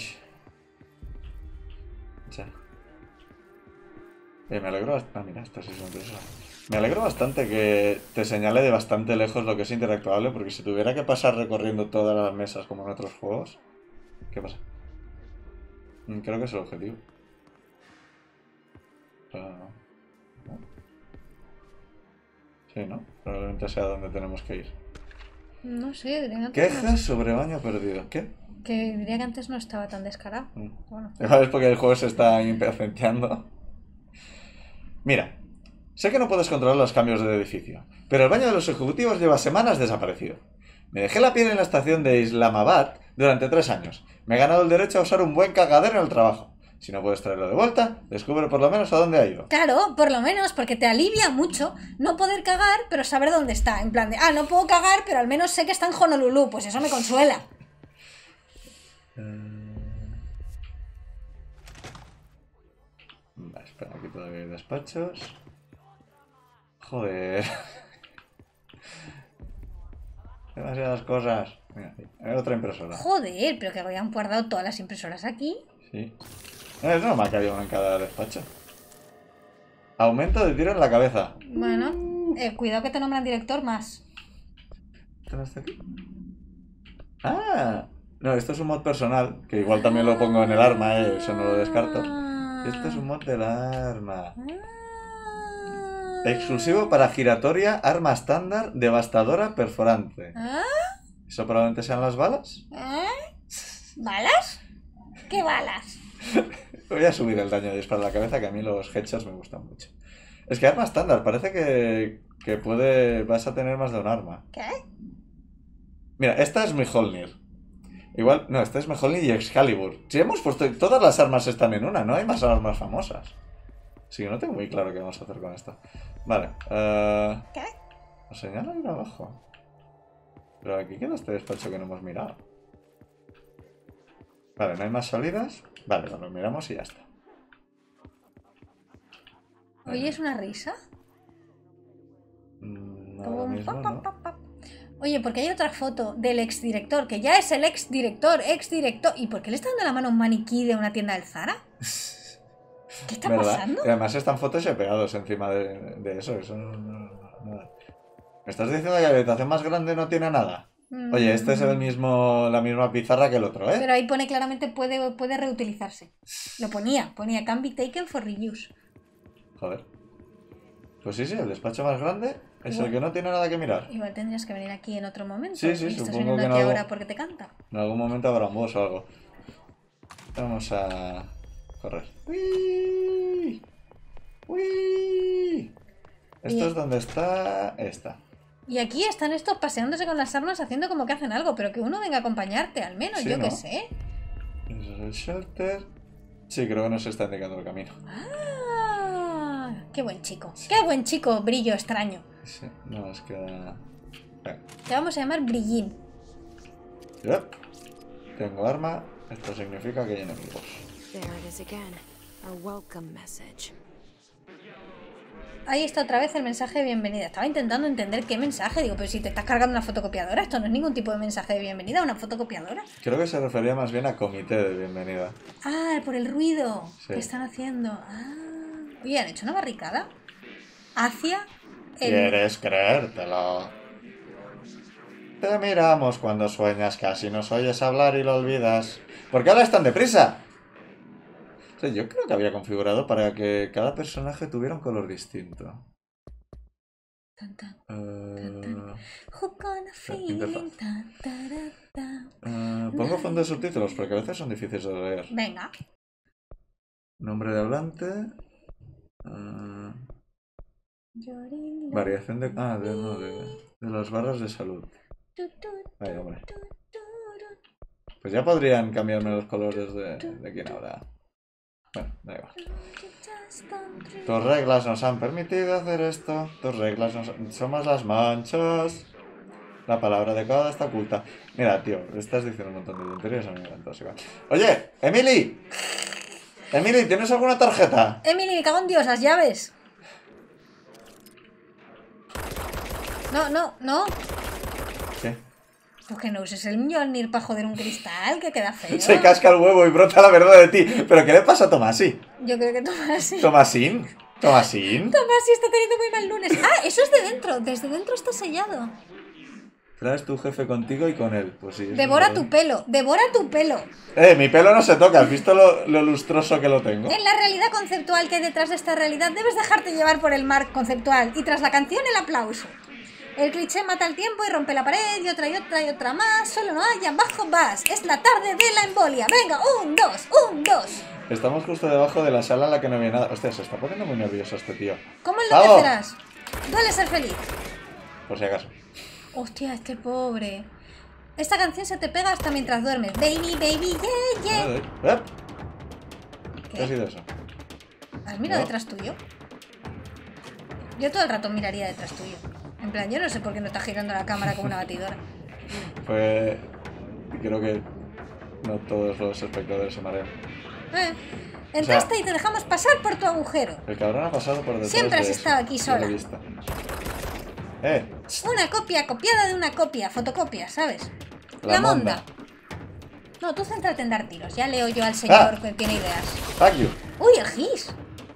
Ya. Eh, me alegro bastante. Ah, mira, esta sí es una impresora. Me alegro bastante que te señale de bastante lejos lo que es interactuable, porque si tuviera que pasar recorriendo todas las mesas como en otros juegos. ¿Qué pasa? Mm, Creo que es el objetivo. O sea, no. ¿No? Sí, ¿no? Probablemente sea donde tenemos que ir. No sé, diría que antes, Quejas sobre baño perdido. ¿Qué? no, que, diría que antes no estaba tan descarado. Mm. Bueno, Igual es porque el juego se está impacientando. Mira, Sé que no puedes controlar los cambios del edificio, pero el baño de los ejecutivos lleva semanas desaparecido. Me dejé la piel en la estación de Islamabad durante tres años. Me he ganado el derecho a usar un buen cagadero en el trabajo. Si no puedes traerlo de vuelta, descubre por lo menos a dónde ha ido. Claro, por lo menos, porque te alivia mucho no poder cagar, pero saber dónde está. En plan de, ah, no puedo cagar, pero al menos sé que está en Honolulu. Pues eso me consuela. Vale, espera, aquí todavía hay despachos. Joder. Demasiadas cosas. Mira, hay otra impresora. Joder, pero que habían guardado todas las impresoras aquí. Sí. Es normal que haya una en cada despacho. Aumento de tiro en la cabeza. Bueno, eh, cuidado que te nombran director más. ¿Esto no está aquí? Ah, no, esto es un mod personal, que igual también lo pongo en el arma, eh, eso no lo descarto. Esto es un mod del arma. Exclusivo para giratoria, arma estándar, devastadora, perforante. ¿Ah? ¿Eso probablemente sean las balas? ¿Eh? ¿Balas? ¿Qué balas? Voy a subir el daño de disparo a la cabeza, que a mí los headshots me gustan mucho. Es que arma estándar, parece que, que puede vas a tener más de un arma. ¿Qué? Mira, esta es Mjolnir. Igual, no, esta es Mjolnir y Excalibur. Si hemos puesto, todas las armas están en una, no hay más armas famosas. Así que no tengo muy claro qué vamos a hacer con esto. Vale, uh, ¿Qué? os señalo ahí abajo. Pero aquí queda este despacho que no hemos mirado. Vale, no hay más salidas. Vale, lo miramos y ya está. Oye, ¿es una risa? Mm, Como ahora un mismo, pap, pap, ¿no? pap, pap. Oye, porque hay otra foto del exdirector, que ya es el exdirector, exdirector. ¿Y por qué le está dando la mano a un maniquí de una tienda del Zara? ¿Qué está ¿Verdad? pasando? Y además están photoshopeados encima de, de eso. Eso no, no- no- nada. ¿Me estás diciendo que la habitación más grande no tiene nada? Oye, este es el mismo, la misma pizarra que el otro, ¿eh? Pero ahí pone claramente puede, puede reutilizarse. Lo ponía, ponía can be taken for reuse. Joder. Pues sí, sí, el despacho más grande es Igual. el que no tiene nada que mirar. Igual tendrías que venir aquí en otro momento. Sí, sí, y estás supongo viniendo que en aquí algo- ahora porque te canta. En algún momento habrá un boss o algo. Vamos a correr. ¡Uy! ¡Uy! Esto Bien. es donde está esta. Y aquí están estos paseándose con las armas haciendo como que hacen algo, pero que uno venga a acompañarte, al menos, Sí, yo ¿no? qué sé. Ese es el shelter. Sí, creo que nos está indicando el camino. Ah, qué buen chico. Qué buen chico, brillo extraño. Sí, no nos queda... Venga. Te vamos a llamar Brillín. Yep. Tengo arma. Esto significa que hay enemigos. There it is again. Our welcome message. Ahí está otra vez el mensaje de bienvenida. Estaba intentando entender qué mensaje. Digo, pero si te estás cargando una fotocopiadora, esto no es ningún tipo de mensaje de bienvenida, una fotocopiadora. Creo que se refería más bien a comité de bienvenida. Ah, por el ruido Sí. que están haciendo. Ah. Oye, ¿han hecho una barricada? Hacia el... ¿Quieres creértelo? Te miramos cuando sueñas, casi nos oyes hablar y lo olvidas. ¿Por qué hablas tan deprisa? O sea, yo creo que había configurado para que cada personaje tuviera un color distinto. Tan, tan. Eh, Who gonna feel interfaz. tan, tara, tan. eh, pongo fondo de subtítulos porque a veces son difíciles de leer. Venga. Nombre de hablante. eh, Llorin, variación de... Ah, de, no, de, de las barras de salud. tu, tu, Vaya, hombre. tu, tu, tu. Pues ya podrían cambiarme los colores de, de quién habla. Bueno, da igual. Tus reglas nos han permitido hacer esto. Tus reglas nos... Somos las manchas. La palabra adecuada está oculta. Mira, tío, estás diciendo un montón de tonterías a mí me encanta, es igual. Oye, Emily. Emily, ¿tienes alguna tarjeta? Emily, me cago en Dios, las llaves. No, no, no. ¿Qué? Pues que no uses el Mjolnir para joder un cristal, que queda feo. Se casca el huevo y brota la verdad de ti. ¿Pero qué le pasa a Tomasi? Yo creo que Tomasi... ¿Tomasín? ¿Tomasín? Tomasi está teniendo muy mal lunes. Ah, eso es de dentro. Desde dentro está sellado. Traes tu jefe contigo y con él. Pues sí. eso es Devora verdad. tu pelo, devora tu pelo. Eh, mi pelo no se toca. ¿Has visto lo, lo lustroso que lo tengo? En la realidad conceptual que hay detrás de esta realidad debes dejarte llevar por el mar conceptual y tras la canción el aplauso. El cliché mata el tiempo y rompe la pared y otra y otra y otra más. Solo no hay abajo vas. Es la tarde de la embolia. Venga, un, dos, un, dos. Estamos justo debajo de la sala en la que no había nada. Hostia, se está poniendo muy nervioso este tío. ¿Cómo ¡Vamos! enloquecerás? Duele ser feliz. Por si acaso. Hostia, este pobre. Esta canción se te pega hasta mientras duermes. Baby, baby, yeah, yeah. ¿Eh? ¿Qué ha sido eso? ¿Has mirado No. detrás tuyo? Yo todo el rato miraría detrás tuyo. En plan, yo no sé por qué no está girando la cámara como una batidora. Pues creo que no todos los espectadores se marean. Eh, entraste y te dejamos pasar por tu agujero. El cabrón ha pasado por detrás Siempre has de estado eso. aquí Yo lo he sola. visto. Eh, Una copia copiada de una copia. Fotocopia, ¿sabes? La monda. No, tú céntrate en dar tiros. Ya leo yo al señor Ah. que tiene ideas. fuck you. ¡Uy, el gis!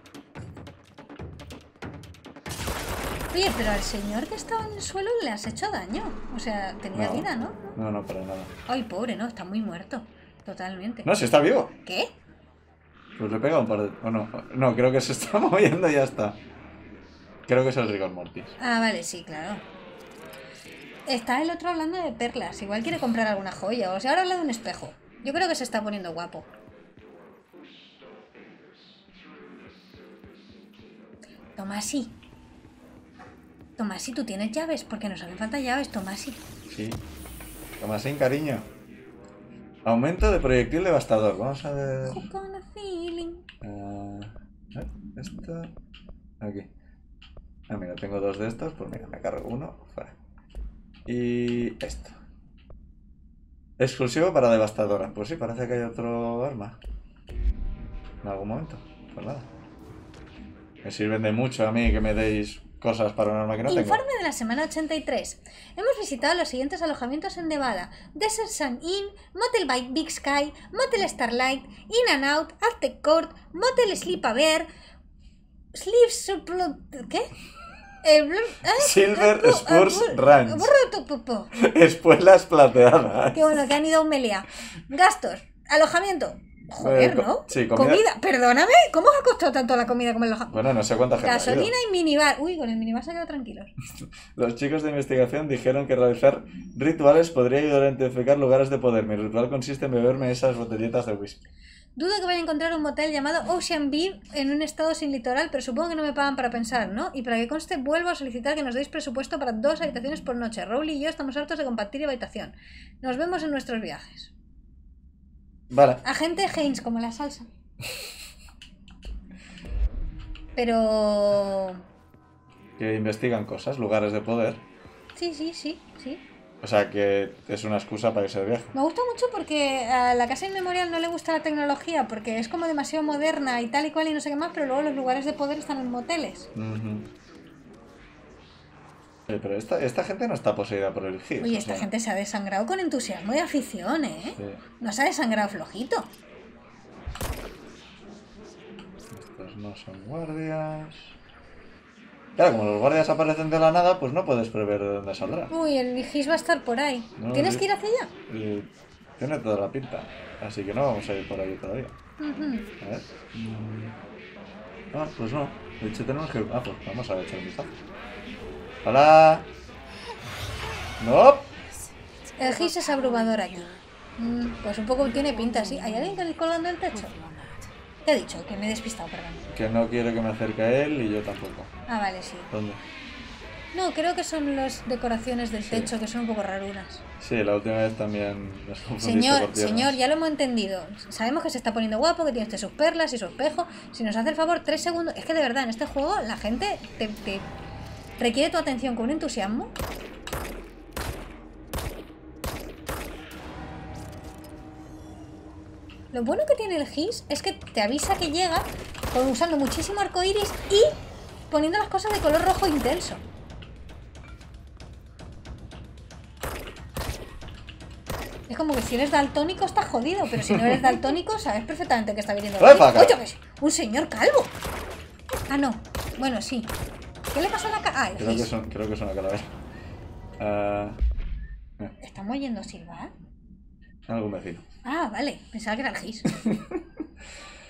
Oye, pero al señor que estaba en el suelo le has hecho daño. O sea, tenía No. vida, ¿no? No, no, para nada. Ay, pobre, no, está muy muerto. Totalmente. No, si está vivo. ¿Qué? Pues le pega un par de... Oh, no, no, creo que se está moviendo y ya está. Creo que es el rigor mortis. Ah, vale, sí, claro. Está el otro hablando de perlas. Igual quiere comprar alguna joya. O sea, ahora habla de un espejo. Yo creo que se está poniendo guapo. Tomasi. Tomasi, ¿tú tienes llaves? Porque nos hacen falta llaves, Tomasi. Sí. Toma sin cariño. Aumento de proyectil devastador. Vamos a ver... Hook on a feeling. Uh, esto... Aquí. Ah, mira, tengo dos de estos. Pues mira, me cargo uno. Fuera. Y esto. Exclusivo para devastadora. Pues sí, parece que hay otro arma. En algún momento. Pues nada. Me sirven de mucho a mí que me deis cosas para un arma que no tengo. Informe de la semana ochenta y tres. Hemos visitado los siguientes alojamientos en Nevada: Desert Sun Inn, Motel by Big Sky, Motel Starlight, In and Out, Aztec Court, Motel Sleep-A-Bear, Sleep Supply... ¿Qué? Eh, blu- eh, Silver eh, Spurs eh, Ranch. burro tu popo. Espuelas plateadas. Qué bueno, que han ido a un melía. Gastos, alojamiento. Joder, Eh, co- ¿no? sí, comida. Perdóname, ¿cómo os ha costado tanto la comida como el alojamiento? Bueno, no sé cuánta gente ha ido. Gasolina y minibar. Uy, con el minibar se ha quedado tranquilos. Los chicos de investigación dijeron que realizar rituales podría ayudar a identificar lugares de poder. Mi ritual consiste en beberme esas botellitas de whisky. Dudo que vaya a encontrar un motel llamado Ocean View en un estado sin litoral, pero supongo que no me pagan para pensar, ¿no? Y para que conste, vuelvo a solicitar que nos deis presupuesto para dos habitaciones por noche. Rowley y yo estamos hartos de compartir habitación. Nos vemos en nuestros viajes. Vale. Agente Haynes, como la salsa. Pero... Que investigan cosas, lugares de poder. Sí, sí, sí, sí. O sea que es una excusa para irse de viaje. Me gusta mucho porque a la Casa Inmemorial no le gusta la tecnología porque es como demasiado moderna y tal y cual y no sé qué más, pero luego los lugares de poder están en moteles. Ujú. Oye, pero esta, esta gente no está poseída por el G I S. Oye, o esta sea, gente se ha desangrado con entusiasmo y afición, ¿eh? Sí. No se ha desangrado flojito. Estos no son guardias. Claro, como los guardias aparecen de la nada, pues no puedes prever de dónde saldrán. Uy, el Gis va a estar por ahí. No, ¿Tienes sí. que ir hacia allá? Y tiene toda la pinta. Así que no vamos a ir por ahí todavía. Ujú. A ver. Mm. Ah, pues no. De hecho tenemos que... Ah, pues vamos a echar un vistazo. ¡Hola! ¡No! El Gis es abrumador aquí. Mm, pues un poco tiene pinta, sí. ¿Hay alguien que le colgando el techo? ¿Qué he dicho? Que me he despistado, perdón. Que no quiere que me acerque a él y yo tampoco. Ah, vale, sí. ¿Dónde? No, creo que son las decoraciones del techo que son un poco rarunas. Sí, la última vez también nos confundiste Señor, por piernas. señor, ya lo hemos entendido. Sabemos que se está poniendo guapo, que tiene usted sus perlas y su espejo. Si nos hace el favor, tres segundos... Es que de verdad, en este juego la gente te, te requiere tu atención con un entusiasmo. Lo bueno que tiene el Gis es que te avisa que llega con, usando muchísimo arcoiris y poniendo las cosas de color rojo intenso. Es como que si eres daltónico estás jodido, pero si no eres daltónico sabes perfectamente que está viniendo. ¡Ay, para acá! ¡Oye, pues, un señor calvo! Ah, no. Bueno, sí. ¿Qué le pasó a la cara? Ah, el Creo que, Gis. son, creo que es una calavera. Ah, ¿Estamos oyendo silbar? algún vecino. Ah, vale. Pensaba que era el Gis.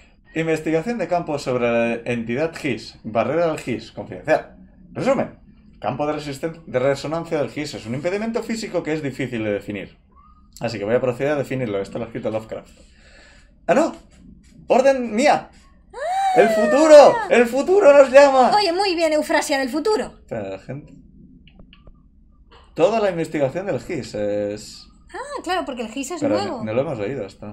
Investigación de campo sobre la entidad G I S. Barrera del G I S. Confidencial. Resumen. campo de, resisten- de resonancia del G I S es un impedimento físico que es difícil de definir. Así que voy a proceder a definirlo. Esto lo ha escrito Lovecraft. ¡Ah, no! ¡Orden mía! ¡El futuro! ¡El futuro nos llama! Oye, muy bien, Eufrasia del futuro. Espera, la gente... Toda la investigación del G I S es... Ah, claro, porque el G I S es Pero nuevo. no, no lo hemos leído esto.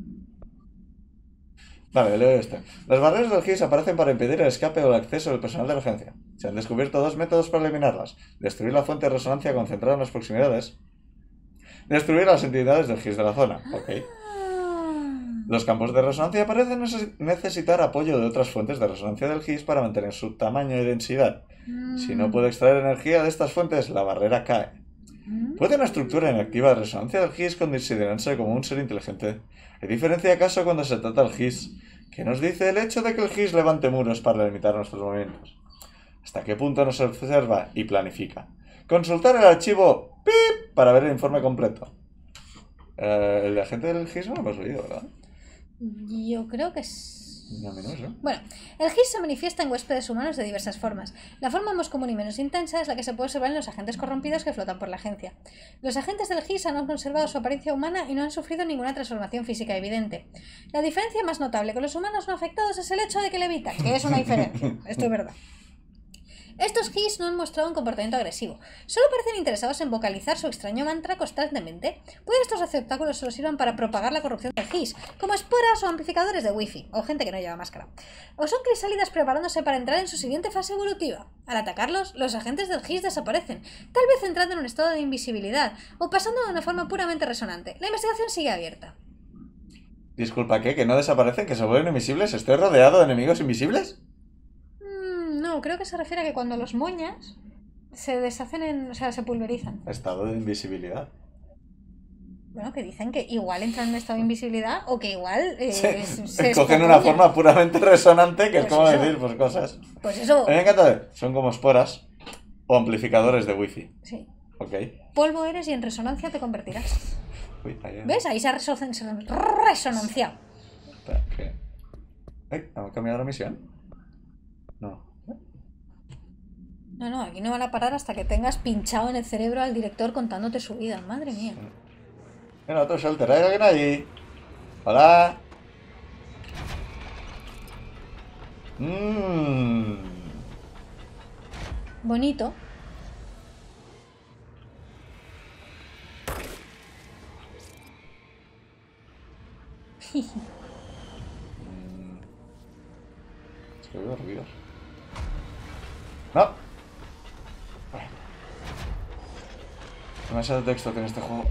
Vale, leo esto. Las barreras del G I S aparecen para impedir el escape o el acceso del personal de la agencia. Se han descubierto dos métodos para eliminarlas. Destruir la fuente de resonancia concentrada en las proximidades. Destruir las entidades del G I S de la zona. Ok. Los campos de resonancia parecen neces- necesitar apoyo de otras fuentes de resonancia del G I S para mantener su tamaño y densidad. Si no puede extraer energía de estas fuentes, la barrera cae. ¿Puede una estructura inactiva de resonancia del G I S considerarse como un ser inteligente? ¿Hay diferencia acaso cuando se trata del G I S? ¿Qué nos dice el hecho de que el G I S levante muros para limitar nuestros movimientos? ¿Hasta qué punto nos observa y planifica? Consultar el archivo ¡pip! Para ver el informe completo. Eh, el agente del G I S no lo hemos leído, ¿verdad? Yo creo que es... No menos, ¿no? Bueno, el G I S se manifiesta en huéspedes humanos de diversas formas. La forma más común y menos intensa es la que se puede observar en los agentes corrompidos que flotan por la agencia. Los agentes del G I S han conservado su apariencia humana y no han sufrido ninguna transformación física evidente. La diferencia más notable con los humanos no afectados es el hecho de que levitan, que es una diferencia. Esto es verdad. Estos G I S no han mostrado un comportamiento agresivo, solo parecen interesados en vocalizar su extraño mantra constantemente. Puede que estos receptáculos solo sirvan para propagar la corrupción del G I S, como esporas o amplificadores de wifi, o gente que no lleva máscara. O son crisálidas preparándose para entrar en su siguiente fase evolutiva. Al atacarlos, los agentes del G I S desaparecen, tal vez entrando en un estado de invisibilidad, o pasando de una forma puramente resonante. La investigación sigue abierta. Disculpa, ¿qué? ¿Que no desaparecen? ¿Que se vuelven invisibles? ¿Estoy rodeado de enemigos invisibles? No, creo que se refiere a que cuando los moñas se deshacen en... o sea, se pulverizan. Estado de invisibilidad. Bueno, que dicen que igual entran en estado de invisibilidad o que igual... Eh, Se, se, se cogen una escocoñan. forma puramente resonante, que Pues es como eso. decir, pues cosas. Pues eso... A mí me encanta ver, son como esporas o amplificadores de wifi. Sí. Ok. Polvo eres y en resonancia te convertirás. Uy, ahí, ¿Ves? Ahí se ha reso- resonanciado. Espera, ¿qué? Ay, ¿hemos cambiado la misión? No. No, no, aquí no van a parar hasta que tengas pinchado en el cerebro al director contándote su vida. Madre mía. Mira, otro shelter. ¿Hay alguien ahí? Hola. Mmm. Bonito. Es que oigo ruidos. No. Demasiado texto tiene este juego.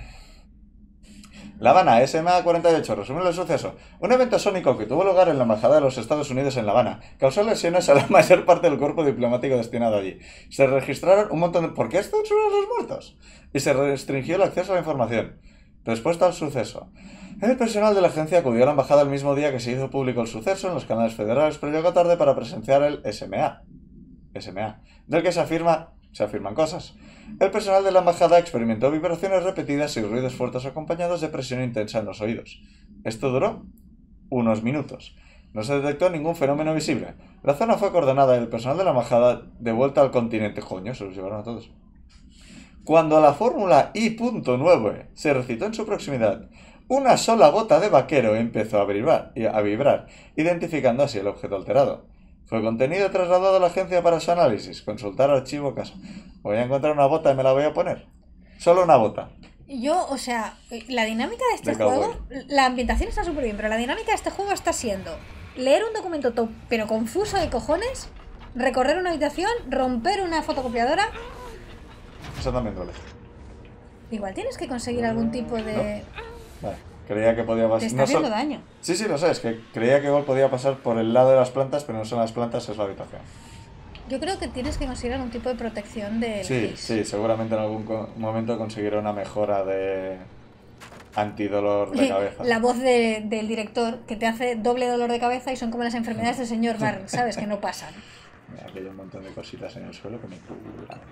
La Habana, S M A cuarenta y ocho, resumen el suceso. Un evento sónico que tuvo lugar en la Embajada de los Estados Unidos en La Habana causó lesiones a la mayor parte del cuerpo diplomático destinado allí. Se registraron un montón de... ¿Por qué estos son los muertos? Y se restringió el acceso a la información. Respuesta al suceso. El personal de la agencia acudió a la embajada el mismo día que se hizo público el suceso en los canales federales, pero llegó tarde para presenciar el S M A. S M A, del que se afirma... se afirman cosas. El personal de la embajada experimentó vibraciones repetidas y ruidos fuertes acompañados de presión intensa en los oídos. Esto duró unos minutos. No se detectó ningún fenómeno visible. La zona fue coordenada y el personal de la embajada de vuelta al continente. Coño, se los llevaron a todos. Cuando la fórmula I nueve se recitó en su proximidad, una sola gota de vaquero empezó a vibrar, a vibrar, identificando así el objeto alterado. Fue contenido y trasladado a la agencia para su análisis. Consultar archivo caso. Voy a encontrar una bota y me la voy a poner. Solo una bota. Yo, o sea, la dinámica de este De juego, cowboy. la ambientación está súper bien, pero la dinámica de este juego está siendo leer un documento top, pero confuso de cojones, recorrer una habitación, romper una fotocopiadora. Eso también duele. Igual tienes que conseguir algún tipo de... Vale. Creía que podía Te pasar... está no haciendo so- daño. Sí, sí, lo sé. Es que creía que igual podía pasar por el lado de las plantas, pero no son las plantas, es la habitación. Yo creo que tienes que conseguir algún tipo de protección del Sí, G I S. sí, seguramente en algún co- momento conseguiré una mejora de antidolor de cabeza. La voz de- del director que te hace doble dolor de cabeza y son como las enfermedades del señor Barn, ¿sabes? Que no pasan. Mira, aquí hay un montón de cositas en el suelo que me curan.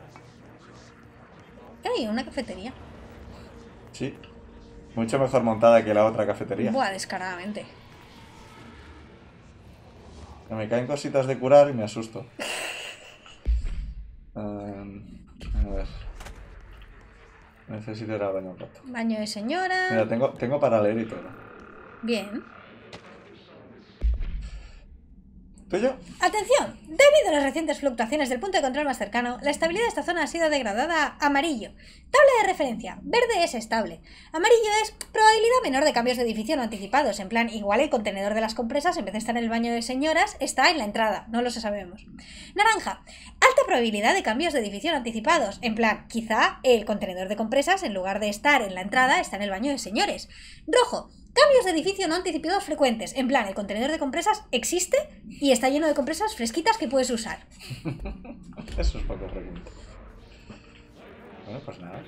Hay una cafetería. Sí. Mucho mejor montada que la otra cafetería. Buah, descaradamente. Que me caen cositas de curar y me asusto. ver. Necesito ir al baño un rato. Baño de señora. Mira, tengo, tengo para leer y todo. Bien. ¿Tú y yo? Atención, debido a las recientes fluctuaciones del punto de control más cercano, la estabilidad de esta zona ha sido degradada a amarillo. Tabla de referencia, verde es estable. Amarillo es probabilidad menor de cambios de edificio no anticipados, en plan, igual el contenedor de las compresas, en vez de estar en el baño de señoras, está en la entrada, no lo sabemos. Naranja, alta probabilidad de cambios de edificio no anticipados, en plan, quizá el contenedor de compresas, en lugar de estar en la entrada, está en el baño de señores. Rojo, cambios de edificio no anticipados frecuentes. En plan, el contenedor de compresas existe y está lleno de compresas fresquitas que puedes usar. Eso es poco frecuente. Bueno, pues nada.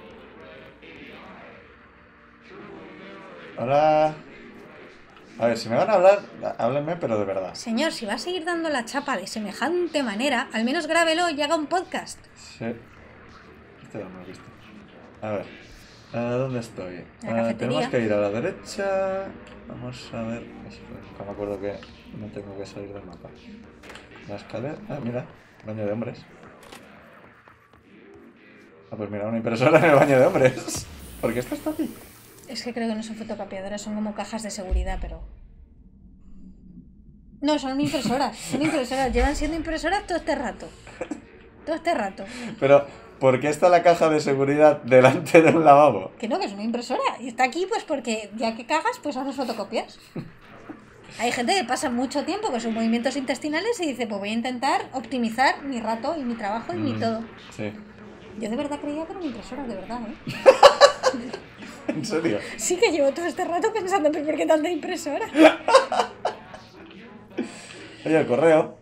Hola. A ver, si me van a hablar, háblenme, pero de verdad. Señor, si va a seguir dando la chapa de semejante manera, al menos grábelo y haga un podcast. Sí. Este lo hemos visto. A ver. ¿A dónde estoy? La Ah, cafetería. tenemos que ir a la derecha. Vamos a ver. No me acuerdo que no tengo que salir del mapa. La escalera. Ah, mira. Baño de hombres. Ah, pues mira, una impresora en el baño de hombres. ¿Por qué esto está aquí? Es que creo que no son fotocopiadoras, son como cajas de seguridad, pero... No, son impresoras. Son impresoras. Llevan siendo impresoras todo este rato. Todo este rato. Pero, ¿por qué está la caja de seguridad delante de un lavabo? Que no, que es una impresora. Y está aquí pues porque ya que cagas, pues haces fotocopias. Hay gente que pasa mucho tiempo con sus movimientos intestinales y dice, pues voy a intentar optimizar mi rato y mi trabajo y mi Mm, todo. Sí. Yo de verdad creía que era una impresora, de verdad, ¿eh? ¿En serio? Sí que llevo todo este rato pensando, pero ¿por qué tanta impresora? Oye, el correo.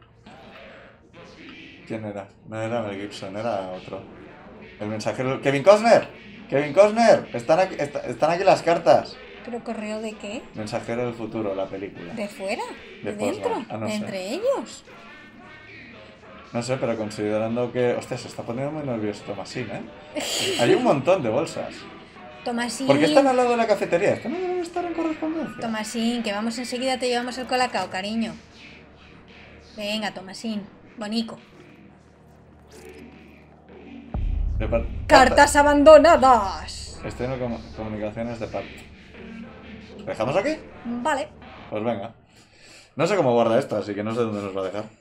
¿Quién era? No era Mel Gibson, era otro. El mensajero. ¡Kevin Costner! ¡Kevin Costner! Están aquí, est- están aquí las cartas. ¿Pero correo de qué? Mensajero del futuro, la película. ¿De fuera? De ¿De dentro? Postman. Ah, no ¿De sé. entre ellos? No sé, pero considerando que... Hostia, se está poniendo muy nervioso Tomasín, ¿eh? Hay un montón de bolsas. Tomasín. ¿Por qué están al lado de la cafetería? ¿Esto no debe estar en correspondencia? Tomasín, que vamos enseguida, te llevamos el colacao, cariño. Venga, Tomasín. Bonico. De par- ¡Cartas abandonadas! Estoy en com- comunicaciones de parte. ¿Lo dejamos aquí? Vale. Pues venga. No sé cómo guarda esto, así que no sé dónde nos va a dejar.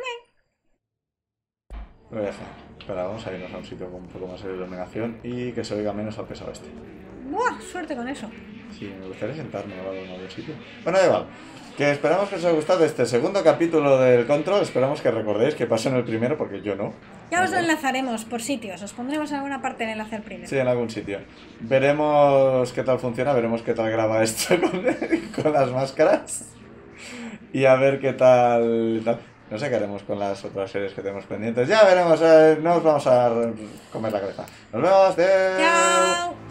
Lo voy a dejar. Espera, vamos a irnos a un sitio con un poco más de iluminación y que se oiga menos al pesado este. Buah, suerte con eso. Sí, me gustaría sentarme o algo en algún sitio. Bueno, da igual. Que esperamos que os haya gustado este segundo capítulo del Control. Esperamos que recordéis que pasó en el primero, porque yo no. Ya os lo ¿Vale? enlazaremos por sitios. Os pondremos en alguna parte el enlace al primero. Sí, en algún sitio. Veremos qué tal funciona, veremos qué tal graba esto con, con las máscaras. Y a ver qué tal, tal. No sé qué haremos con las otras series que tenemos pendientes. Ya veremos, eh, no os vamos a comer la cabeza. Nos vemos. Adeu. ¡Chao!